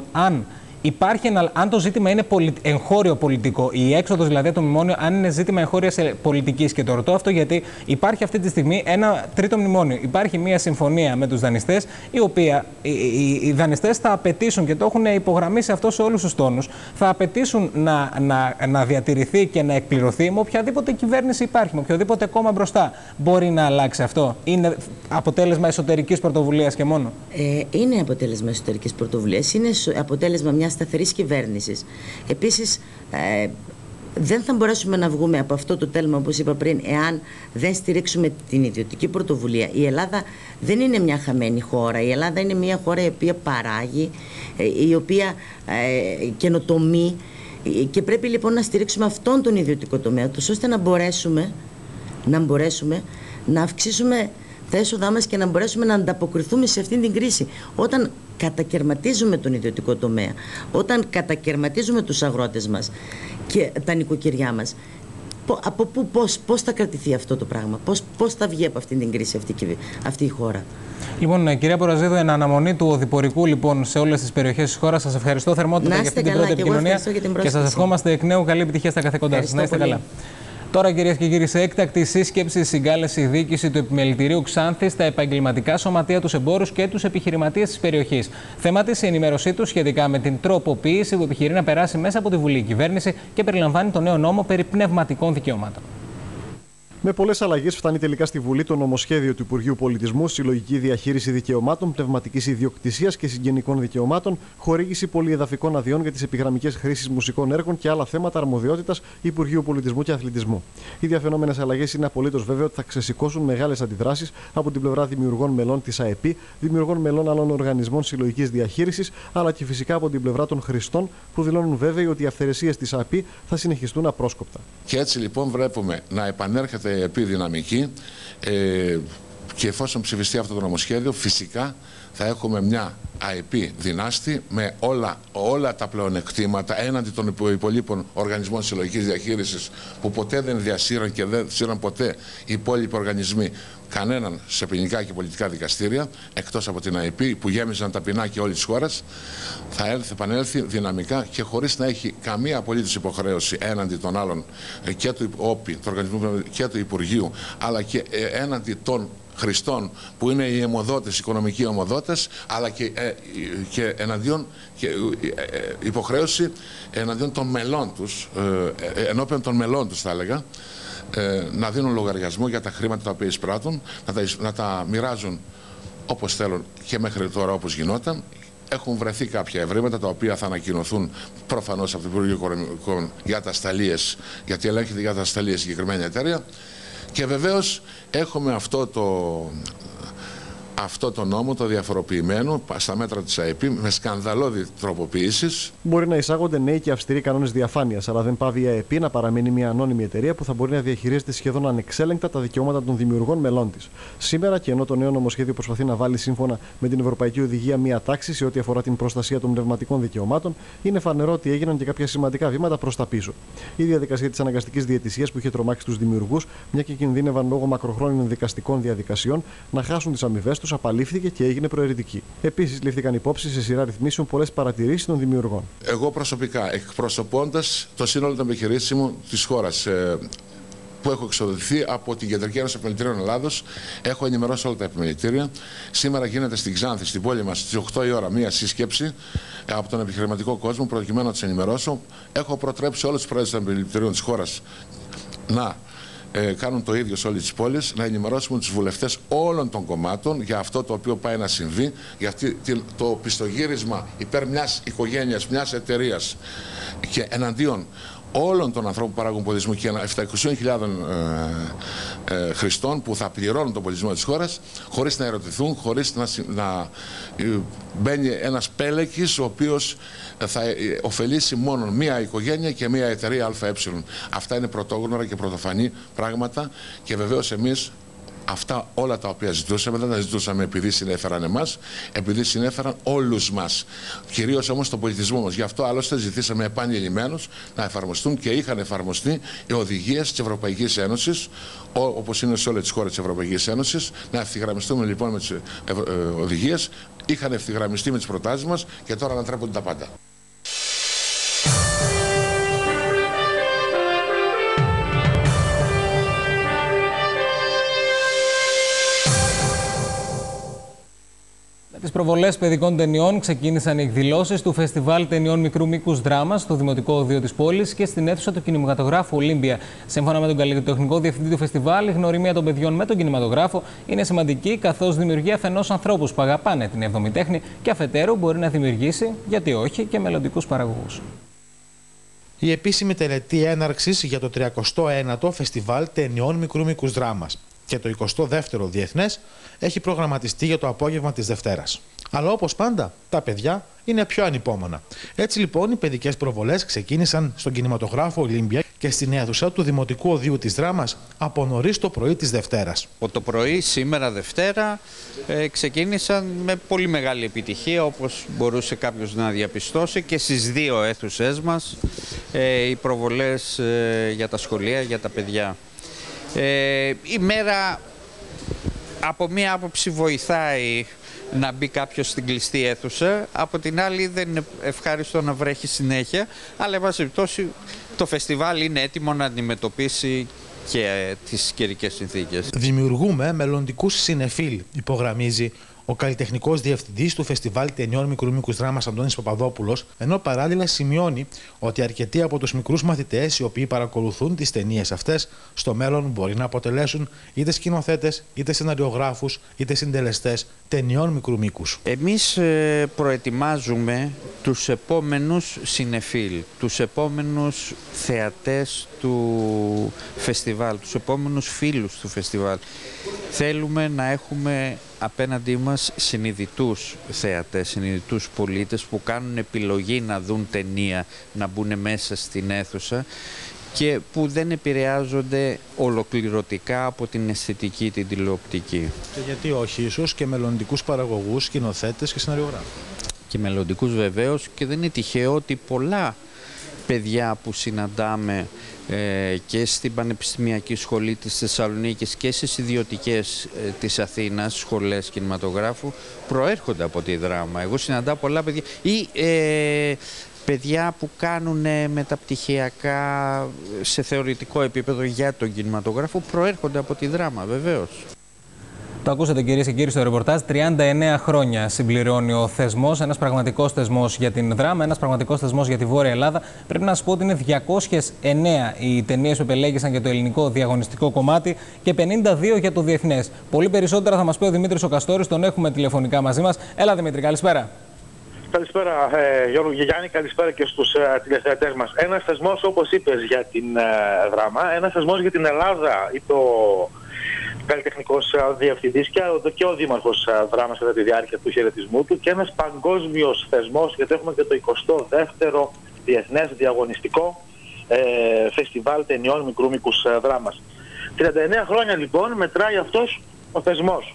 Speaker 1: αν το ζήτημα είναι εγχώριο πολιτικό, η έξοδος δηλαδή το μνημόνιο, αν είναι ζήτημα εγχώριας πολιτικής. Και το ρωτώ αυτό γιατί υπάρχει αυτή τη στιγμή ένα τρίτο μνημόνιο. Υπάρχει μια συμφωνία με τους δανειστές, η οποία οι δανειστές θα απαιτήσουν, και το έχουν υπογραμμίσει αυτό σε όλους τους τόνους, θα απαιτήσουν να διατηρηθεί και να εκπληρωθεί με οποιαδήποτε κυβέρνηση υπάρχει, με οποιοδήποτε κόμμα μπροστά. Μπορεί να αλλάξει αυτό? Είναι αποτέλεσμα εσωτερικής πρωτοβουλίας και μόνο?
Speaker 16: Είναι αποτέλεσμα εσωτερικής πρωτοβουλίας. Είναι αποτέλεσμα μιας σταθερής κυβέρνησης. Επίσης, δεν θα μπορέσουμε να βγούμε από αυτό το τέλμα, όπως είπα πριν, εάν δεν στηρίξουμε την ιδιωτική πρωτοβουλία. Η Ελλάδα δεν είναι μια χαμένη χώρα. Η Ελλάδα είναι μια χώρα η οποία παράγει, η οποία καινοτομεί, και πρέπει λοιπόν να στηρίξουμε αυτόν τον ιδιωτικό τομέα, ώστε να μπορέσουμε να αυξήσουμε τα έσοδά μας και να μπορέσουμε να ανταποκριθούμε σε αυτήν την κρίση. Όταν κατακαιρματίζουμε τον ιδιωτικό τομέα, όταν κατακαιρματίζουμε τους αγρότες μας και τα νοικοκυριά μας, από πού, πώς θα κρατηθεί αυτό το πράγμα, πώς θα βγει από αυτήν την κρίση αυτή η χώρα?
Speaker 1: Λοιπόν, κυρία Ποραζίδου, εν αναμονή του οδηπορικού λοιπόν σε όλες τις περιοχές της χώρας, σας ευχαριστώ θερμότατα για αυτή την πρώτη επικοινωνία και σας ευχόμαστε εκ νέου καλή επιτυχία στα καθήκοντά σας. Να είστε καλά. Τώρα, κυρίες και κύριοι, σε έκτακτη σύσκεψη συγκάλεσε η διοίκηση του Επιμελητηρίου Ξάνθης στα επαγγελματικά σωματεία, τους εμπόρους και τους επιχειρηματίες της περιοχής. Θέμα της η ενημέρωσή τους σχετικά με την τροποποίηση που επιχειρεί να περάσει μέσα από τη Βουλή η κυβέρνηση και περιλαμβάνει το νέο νόμο περί πνευματικών δικαιωμάτων.
Speaker 2: Με πολλές αλλαγές φτάνει τελικά στη Βουλή το νομοσχέδιο του Υπουργείου Πολιτισμού, συλλογική διαχείριση δικαιωμάτων, πνευματικής ιδιοκτησίας και συγγενικών δικαιωμάτων, χορήγηση πολυεδαφικών αδειών για τις επιγραμμικές χρήσεις μουσικών έργων και άλλα θέματα αρμοδιότητας Υπουργείου Πολιτισμού και Αθλητισμού. Οι διαφαινόμενες αλλαγές είναι απολύτως βέβαιο ότι θα ξεσηκώσουν μεγάλες αντιδράσεις από την πλευρά δημιουργών μελών της ΑΕΠΗ, δημιουργών μελών άλλων οργανισμών συλλογικής διαχείρισης, αλλά και φυσικά από την πλευρά των χρηστών που δηλώνουν βέβαιοι ότι οι αυθαιρεσίες της ΑΕΠΗ θα συνεχιστούν απρόσκοπτα.
Speaker 17: Και έτσι λοιπόν βλέπουμε να επανέρχεται επιδυναμική και εφόσον ψηφιστεί αυτό το νομοσχέδιο, φυσικά θα έχουμε μια ΑΕΠΗ δυνάστη με όλα τα πλεονεκτήματα έναντι των υπολείπων οργανισμών συλλογικής διαχείρισης που ποτέ δεν διασύραν και δεν σύραν ποτέ οι υπόλοιποι οργανισμοί κανέναν σε ποινικά και πολιτικά δικαστήρια, εκτός από την ΑΕΠΗ που γέμιζαν τα πινάκια όλης της χώρας. Θα επανέλθει δυναμικά και χωρίς να έχει καμία απολύτως υποχρέωση έναντι των άλλων και του ΟΠΗ, του Οργανισμού και του Υπουργείου, αλλά και έναντι των χρηστών που είναι οι αιμοδότες, οι οικονομικοί αιμοδότες, αλλά και εναντίον υποχρέωση εναντίον των μελών τους, ενώπιον των μελών τους θα έλεγα, να δίνουν λογαριασμό για τα χρήματα τα οποία εισπράττουν, να τα μοιράζουν όπως θέλουν και μέχρι τώρα όπως γινόταν. Έχουν βρεθεί κάποια ευρήματα τα οποία θα ανακοινωθούν προφανώς από το Υπουργείο Οικονομικών για τα σταλίες, γιατί ελέγχεται για τα σταλίες συγκεκριμένη εταιρεία. Και βεβαίως έχουμε αυτό το νόμο, το διαφοροποιημένο, στα μέτρα της ΑΕΠ, με σκανδαλώδη τροποποίησης.
Speaker 2: Μπορεί να εισάγονται νέοι και αυστηροί κανόνες διαφάνειας, αλλά δεν πάβει η ΑΕΠ να παραμένει μια ανώνυμη εταιρεία που θα μπορεί να διαχειρίζεται σχεδόν ανεξέλεγκτα τα δικαιώματα των δημιουργών μελών της. Σήμερα, και ενώ το νέο νομοσχέδιο προσπαθεί να βάλει σύμφωνα με την Ευρωπαϊκή Οδηγία μια τάξη σε ό,τι αφορά την προστασία των πνευματικών δικαιωμάτων, είναι φανερό ότι έγιναν και κάποια σημαντικά βήματα προς τα πίσω. Η διαδικασία της αναγκαστικής διαιτησίας που είχε τρομάξει τους δημιουργούς, μια και κινδύνευαν λόγω μακροχρόνιων δικαστικών διαδικασιών να χάσουν τις αμοιβές τους, απαλήφθηκε και έγινε προαιρετική. Επίσης, λήφθηκαν υπόψη σε σειρά ρυθμίσεων πολλές παρατηρήσεις των δημιουργών.
Speaker 17: Εγώ προσωπικά, εκπροσωπώντας το σύνολο των επιχειρήσεων της χώρας, που έχω εξοδοτηθεί από την Κεντρική Ένωση Επιμελητηρίων Ελλάδος, έχω ενημερώσει όλα τα επιμελητήρια. Σήμερα γίνεται στην Ξάνθη, στην πόλη μας, στις 8 η ώρα, μία σύσκεψη από τον επιχειρηματικό κόσμο, προκειμένου να τους ενημερώσω. Έχω προτρέψει όλους τους πρόεδρους των επιμελητηρίων της χώρας να κάνουν το ίδιο σε όλες τις πόλεις, να ενημερώσουμε τους βουλευτές όλων των κομμάτων για αυτό το οποίο πάει να συμβεί, για το πιστογύρισμα υπέρ μιας οικογένειας, μιας εταιρείας και εναντίον όλων των ανθρώπων που παράγουν πολιτισμό και 700.000 χρηστών που θα πληρώνουν τον πολιτισμό της χώρας, χωρίς να ερωτηθούν, χωρίς να μπαίνει ένας πέλεκης ο οποίος θα ωφελήσει μόνο μία οικογένεια και μία εταιρεία ΑΕ. Αυτά είναι πρωτόγνωρα και πρωτοφανή πράγματα και βεβαίως εμείς αυτά όλα τα οποία ζητούσαμε δεν τα ζητούσαμε επειδή συνέφεραν εμάς, επειδή συνέφεραν όλους μας. Κυρίως όμως τον πολιτισμό μας. Γι' αυτό άλλωστε ζητήσαμε επανειλημμένως να εφαρμοστούν και είχαν εφαρμοστεί οι οδηγίες της Ευρωπαϊκής Ένωσης, όπως είναι σε όλες τις χώρες της Ευρωπαϊκής Ένωσης. Να ευθυγραμμιστούμε λοιπόν με τις οδηγίες. Είχαν ευθυγραμμιστεί με τις προτάσεις μας και τώρα ανατρέπονται τα πάντα.
Speaker 1: Με τις προβολές παιδικών ταινιών ξεκίνησαν οι εκδηλώσεις του Φεστιβάλ Ταινιών Μικρού Μήκους Δράμας στο Δημοτικό Οδείο της πόλης και στην αίθουσα του Κινηματογράφου Ολύμπια. Σύμφωνα με τον καλλιτεχνικό διευθυντή του φεστιβάλ, η γνωριμία των παιδιών με τον κινηματογράφο είναι σημαντική, καθώς δημιουργεί αφενός ανθρώπους που αγαπάνε την έβδομη τέχνη και αφετέρου μπορεί να δημιουργήσει, γιατί όχι, και μελλοντικούς παραγωγούς.
Speaker 8: Η επίσημη τελετή έναρξης για το 39ο Φεστιβάλ Ταινιών Μικρού Μήκους Δράμας και το 22ο Διεθνές έχει προγραμματιστεί για το απόγευμα της Δευτέρας. Αλλά όπως πάντα, τα παιδιά είναι πιο ανυπόμονα. Έτσι λοιπόν, οι παιδικές προβολές ξεκίνησαν στον Κινηματογράφο Ολύμπια και στην αίθουσα του Δημοτικού Οδείου της Δράμας από νωρίς το πρωί της Δευτέρας.
Speaker 18: Από το πρωί, σήμερα Δευτέρα, ξεκίνησαν με πολύ μεγάλη επιτυχία, όπως μπορούσε κάποιος να διαπιστώσει, και στις δύο αίθουσές μας οι προβολές για τα σχολεία, για τα παιδιά. Η μέρα από μία άποψη βοηθάει να μπει κάποιος στην κλειστή αίθουσα, από την άλλη δεν είναι ευχάριστο να βρέχει συνέχεια, αλλά εν πάση περιπτώσει το φεστιβάλ είναι έτοιμο να αντιμετωπίσει και τις καιρικές συνθήκες.
Speaker 8: Δημιουργούμε μελλοντικούς συνεφίλ, υπογραμμίζει ο καλλιτεχνικός διευθυντής του Φεστιβάλ Ταινιών Μικρού Μήκους Δράμας Αντώνης Παπαδόπουλος, ενώ παράλληλα σημειώνει ότι αρκετοί από τους μικρούς μαθητές οι οποίοι παρακολουθούν τις ταινίες αυτές στο μέλλον μπορεί να αποτελέσουν είτε σκηνοθέτες, είτε σεναριογράφους, είτε συντελεστές ταινιών μικρού μήκους.
Speaker 18: Εμείς προετοιμάζουμε τους επόμενους συνεφίλ, τους επόμενους θεατές του φεστιβάλ, τους επόμενους φίλους του φεστιβάλ. Θέλουμε να έχουμε απέναντί μας συνειδητούς θεατές, συνειδητούς πολίτες που κάνουν επιλογή να δουν ταινία, να μπουν μέσα στην αίθουσα και που δεν επηρεάζονται ολοκληρωτικά από την αισθητική, την τηλεοπτική.
Speaker 8: Και γιατί όχι, ίσως και μελλοντικούς παραγωγούς, σκηνοθέτες και σεναριογράφους.
Speaker 18: Και μελλοντικούς βεβαίως, και δεν είναι τυχαίο ότι πολλά παιδιά που συναντάμε και στην Πανεπιστημιακή Σχολή της Θεσσαλονίκης και στις ιδιωτικές της Αθήνας, σχολές κινηματογράφου, προέρχονται από τη Δράμα. Εγώ συναντάω πολλά παιδιά ή παιδιά που κάνουν μεταπτυχιακά σε θεωρητικό επίπεδο για τον κινηματογράφο, προέρχονται από τη Δράμα βεβαίως.
Speaker 1: Το ακούσατε, κυρίες και κύριοι, στο ρεπορτάζ. 39 χρόνια συμπληρώνει ο θεσμός. Ένας πραγματικός θεσμός για την Δράμα, ένας πραγματικός θεσμός για τη Βόρεια Ελλάδα. Πρέπει να σας πω ότι είναι 209 οι ταινίες που επελέγησαν για το ελληνικό διαγωνιστικό κομμάτη και 52 για το διεθνές. Πολύ περισσότερα θα μας πει ο Δημήτρης ο Καστόρης, τον έχουμε τηλεφωνικά μαζί μας. Έλα, Δημήτρη, καλησπέρα.
Speaker 19: Καλησπέρα, Γιώργο και Γιάννη, καλησπέρα και στους τηλεθεατές μας. Ένας θεσμός, όπως είπες, για την Δράμα, ένας θεσμός για την Ελλάδα, είπε ο καλλιτεχνικός διευθυντής και ο δήμαρχος Δράμας κατά τη διάρκεια του χαιρετισμού του, και ένας παγκόσμιος θεσμός, γιατί έχουμε και το 22ο Διεθνές Διαγωνιστικό Φεστιβάλ Ταινιών Μικρού Μήκους Δράμας. 39 χρόνια λοιπόν μετράει αυτός ο θεσμός,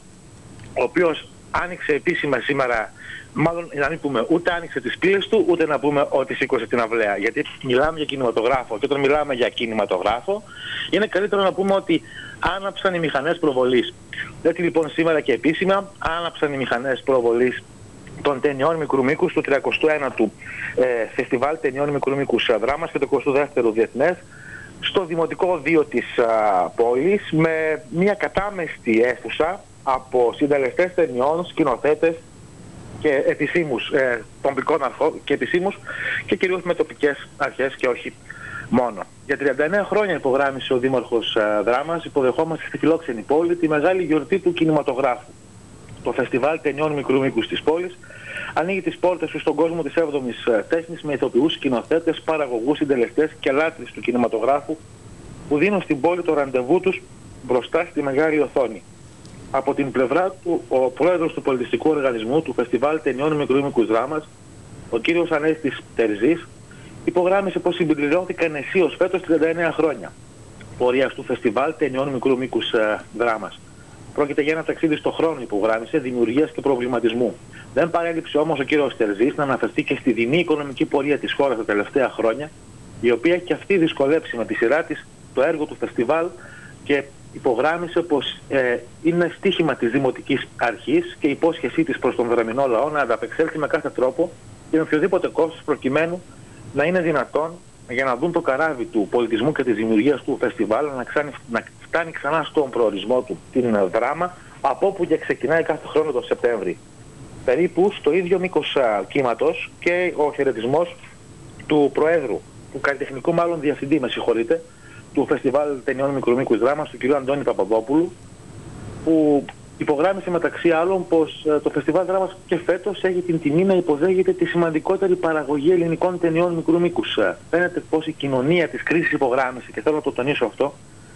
Speaker 19: ο οποίος άνοιξε επίσημα σήμερα. Μάλλον να μην πούμε ούτε άνοιξε τις πύλες του, ούτε να πούμε ότι σήκωσε την αυλαία. Γιατί μιλάμε για κινηματογράφο. Και όταν μιλάμε για κινηματογράφο, είναι καλύτερο να πούμε ότι άναψαν οι μηχανές προβολής. Έτσι λοιπόν σήμερα και επίσημα άναψαν οι μηχανές προβολής των ταινιών μικρού μήκους του 31ου Φεστιβάλ Ταινιών Μικρού Μήκους Δράμας και το 22ο Διεθνές στο Δημοτικό Οδείο της πόλης, με μια κατάμεστη αίθουσα από συντελεστές ταινιών, σκηνοθέτες και επισήμους τοπικών αρχών και επισήμους και κυρίως με τοπικές αρχές και όχι μόνο. Για 39 χρόνια υπογράμμισε ο Δήμαρχος Δράμας, υποδεχόμαστε στη φιλόξενη πόλη τη μεγάλη γιορτή του κινηματογράφου. Το Φεστιβάλ Ταινιών Μικρού Μήκους της πόλης ανοίγει τις πόρτες του στον κόσμο της 7ης τέχνης με ηθοποιούς, σκηνοθέτες, παραγωγούς, συντελεστές και λάτρεις του κινηματογράφου που δίνουν στην πόλη το ραντεβού τους μπροστά στη μεγάλη οθόνη. Από την πλευρά του, ο πρόεδρος του πολιτιστικού οργανισμού του Φεστιβάλ Ταινιών Μικρού Μήκους Δράμας, ο κύριος Ανέστης Τερζής, υπογράμμισε πως συμπληρώθηκαν αισίως φέτος 39 χρόνια πορείας του Φεστιβάλ Ταινιών Μικρού Μήκους Δράμας. Πρόκειται για ένα ταξίδι στο χρόνο, υπογράμμισε, δημιουργίας και προβληματισμού. Δεν παρέλειψε όμως ο κύριος Τερζής να αναφερθεί και στη δεινή οικονομική πορεία της χώρας τα τελευταία χρόνια, η οποία και αυτή δυσκολέψει με τη σειρά της το έργο του φεστιβάλ, και υπογράμμισε πως είναι στοίχημα της Δημοτικής Αρχής και υπόσχεσή της προς τον δραμηνό λαό να ανταπεξέλθει με κάθε τρόπο και με οποιοδήποτε κόστος, προκειμένου να είναι δυνατόν για να δουν το καράβι του πολιτισμού και της δημιουργίας του φεστιβάλ να φτάνει ξανά στον προορισμό του, την Δράμα, από όπου και ξεκινάει κάθε χρόνο το Σεπτέμβρη. Περίπου στο ίδιο μήκος κύματος και ο χαιρετισμός του Προέδρου, του καλλιτεχνικού μάλλον διευθυντή, με συγχωρείτε, του Φεστιβάλ Ταινιών Μικρού Μήκους Δράμας, του κ. Αντώνη Παπαδόπουλου, που υπογράμμισε μεταξύ άλλων πως το Φεστιβάλ Δράμας και φέτος έχει την τιμή να υποδέχεται τη σημαντικότερη παραγωγή ελληνικών ταινιών μικρού μήκους. Φαίνεται πως η κοινωνία της κρίσης, υπογράμμισε, και θέλω να το τονίσω αυτό,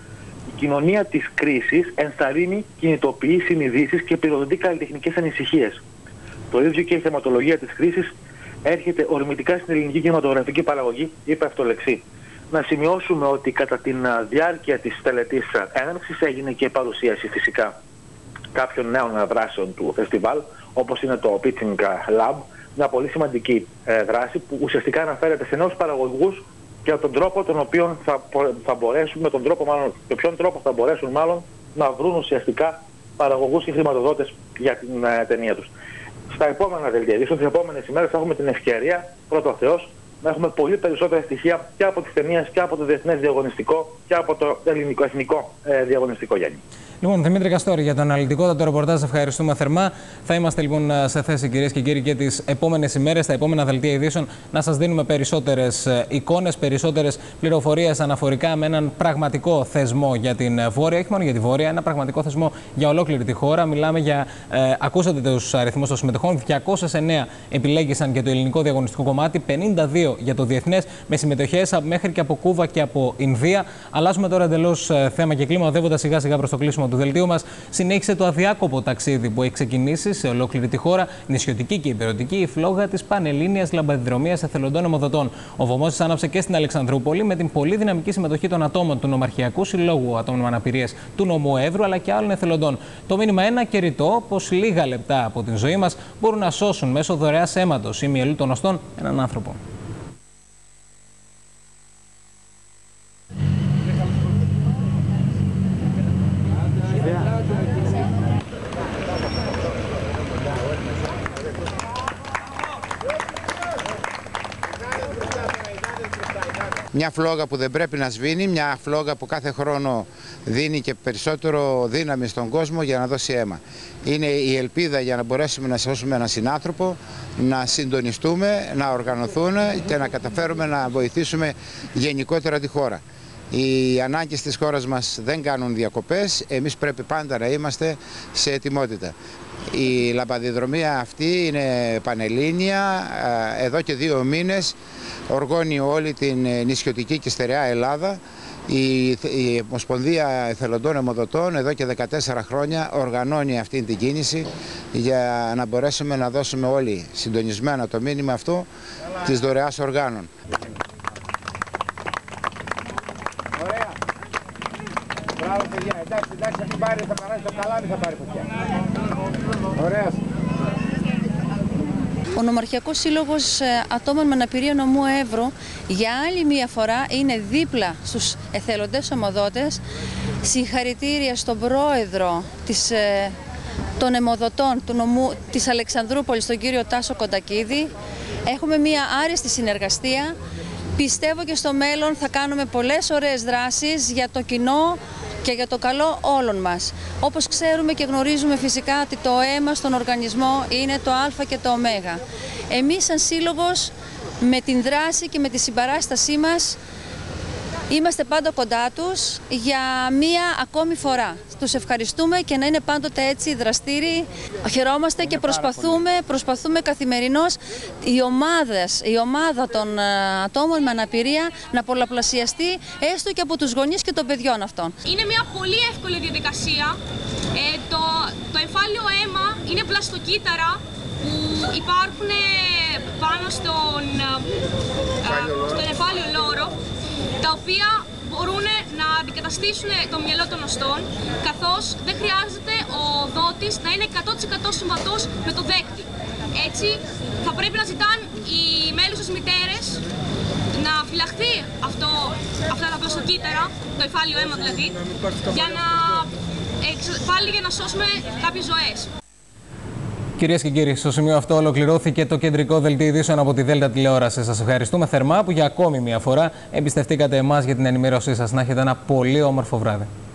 Speaker 19: η κοινωνία της κρίσης ενθαρρύνει, κινητοποιεί συνειδήσεις και πυροδοτεί καλλιτεχνικές ανησυχίες. Το ίδιο και η θεματολογία της κρίσης έρχεται ορμητικά στην ελληνική κινηματογραφική παραγωγή, είπε αυτολεξή. Να σημειώσουμε ότι κατά τη διάρκεια της τελετής έναρξης έγινε και παρουσίαση φυσικά κάποιων νέων δράσεων του φεστιβάλ, όπως είναι το Pitching Lab, μια πολύ σημαντική δράση που ουσιαστικά αναφέρεται σε νέους παραγωγούς και τον τρόπο τον οποίο θα μπορέσουν, με ποιον τρόπο θα μπορέσουν μάλλον να βρουν ουσιαστικά παραγωγούς και χρηματοδότες για την ταινία τους. Στα επόμενα δελτία, τις επόμενες ημέρες θα έχουμε την ευκαιρία, πρώτο ο Θεός, να έχουμε πολύ περισσότερα στοιχεία και από τις ταινίες και από το διεθνές διαγωνιστικό και από το ελληνικό εθνικό διαγωνιστικό, Γιάννη.
Speaker 1: Λοιπόν, Δημήτρη Καστόρη, για το αναλυτικότατο ρεπορτάζ ευχαριστούμε θερμά. Θα είμαστε λοιπόν σε θέση, κυρίες και κύριοι, και τις επόμενες ημέρες, τα επόμενα δελτία ειδήσεων, να σας δίνουμε περισσότερες εικόνες, περισσότερες πληροφορίες αναφορικά με έναν πραγματικό θεσμό για την Βόρεια, όχι μόνο για τη Βόρεια, ένα πραγματικό θεσμό για ολόκληρη τη χώρα. Μιλάμε για, ακούσατε τους αριθμούς των συμμετοχών, 209 επιλέγησαν για το ελληνικό διαγωνιστικό κομμάτι, 52 για το διεθνές, με συμμετοχές μέχρι και από Κούβα και από Ινδία. Αλλάζουμε τώρα εντελώς θέμα και κλίμα, οδεύοντας σιγά σιγά προς το κλείσιμο του δελτίου μας. Συνέχισε το αδιάκοπο ταξίδι που έχει ξεκινήσει σε ολόκληρη τη χώρα, νησιωτική και υπηρετική, η φλόγα της πανελλήνιας λαμπαδιδρομίας εθελοντών αιμοδοτών. Ο βωμός άναψε και στην Αλεξανδρούπολη με την πολύ δυναμική συμμετοχή των ατόμων του Νομαρχιακού Συλλόγου Ατόμων με Αναπηρίες του Νομού Εύρου αλλά και άλλων εθελοντών. Το μήνυμα ένα και ρητό, πως λίγα λεπτά από την ζωή μας μπορούν να σώσουν μέσω δωρεάς αίματος ή μυελού των οστών έναν άνθρωπο.
Speaker 20: Μια φλόγα που δεν πρέπει να σβήνει, μια φλόγα που κάθε χρόνο δίνει και περισσότερο δύναμη στον κόσμο για να δώσει αίμα. Είναι η ελπίδα για να μπορέσουμε να σώσουμε έναν συνάνθρωπο, να συντονιστούμε, να οργανωθούμε και να καταφέρουμε να βοηθήσουμε γενικότερα τη χώρα. Οι ανάγκες της χώρας μας δεν κάνουν διακοπές, εμείς πρέπει πάντα να είμαστε σε ετοιμότητα. Η λαμπαδιδρομία αυτή είναι πανελλήνια, εδώ και 2 μήνες οργώνει όλη την νησιωτική και στερεά Ελλάδα. Η Ομοσπονδία Εθελοντών Αιμοδοτών εδώ και 14 χρόνια οργανώνει αυτή την κίνηση για να μπορέσουμε να δώσουμε όλοι συντονισμένα το μήνυμα αυτό της δωρεάς οργάνων.
Speaker 21: Ωραία. Μπράβο παιδιά, εντάξει, μην πάρει, θα παράσει το καλάμι, θα πάρει φωτιά. Ωραία.
Speaker 22: Ο Νομαρχιακός Σύλλογος Ατόμων με Αναπηρία Νομού Εύρου για άλλη μία φορά είναι δίπλα στους εθελοντές αιμοδότες. Συγχαρητήρια στον πρόεδρο των αιμοδοτών του νομού της Αλεξανδρούπολης, τον κύριο Τάσο Κοντακίδη. Έχουμε μία άριστη συνεργασία. Πιστεύω και στο μέλλον θα κάνουμε πολλές ωραίες δράσεις για το κοινό και για το καλό όλων μας. Όπως ξέρουμε και γνωρίζουμε φυσικά ότι το αίμα στον οργανισμό είναι το α και το ω. Εμείς σαν σύλλογος με την δράση και με τη συμπαράστασή μας είμαστε πάντα κοντά τους για μία ακόμη φορά. Τους ευχαριστούμε και να είναι πάντοτε έτσι δραστήριοι. Χαιρόμαστε και προσπαθούμε καθημερινώς η ομάδα των ατόμων με αναπηρία να πολλαπλασιαστεί έστω και από τους γονείς και των παιδιών αυτών.
Speaker 23: Είναι μια πολύ εύκολη διαδικασία. Το εμφάλιο αίμα είναι βλαστοκύτταρα που υπάρχουν πάνω στον εμφάλιο λόρο, τα οποία μπορούν να αντικαταστήσουν το μυαλό των οστών, καθώς δεν χρειάζεται ο δότης να είναι 100% συμβατός με το δέκτη. Έτσι, θα πρέπει να ζητάνε οι μέλουσες μητέρες να φυλαχθεί αυτά τα βλαστοκύτταρα, το εμφάλιο αίμα δηλαδή, πάλι για να σώσουμε κάποιες ζωές.
Speaker 1: Κυρίες και κύριοι, στο σημείο αυτό ολοκληρώθηκε το κεντρικό δελτίο ειδήσεων από τη Δέλτα Τηλεόραση. Σας ευχαριστούμε θερμά που για ακόμη μια φορά εμπιστευτήκατε εμάς για την ενημέρωσή σας. Να έχετε ένα πολύ όμορφο βράδυ.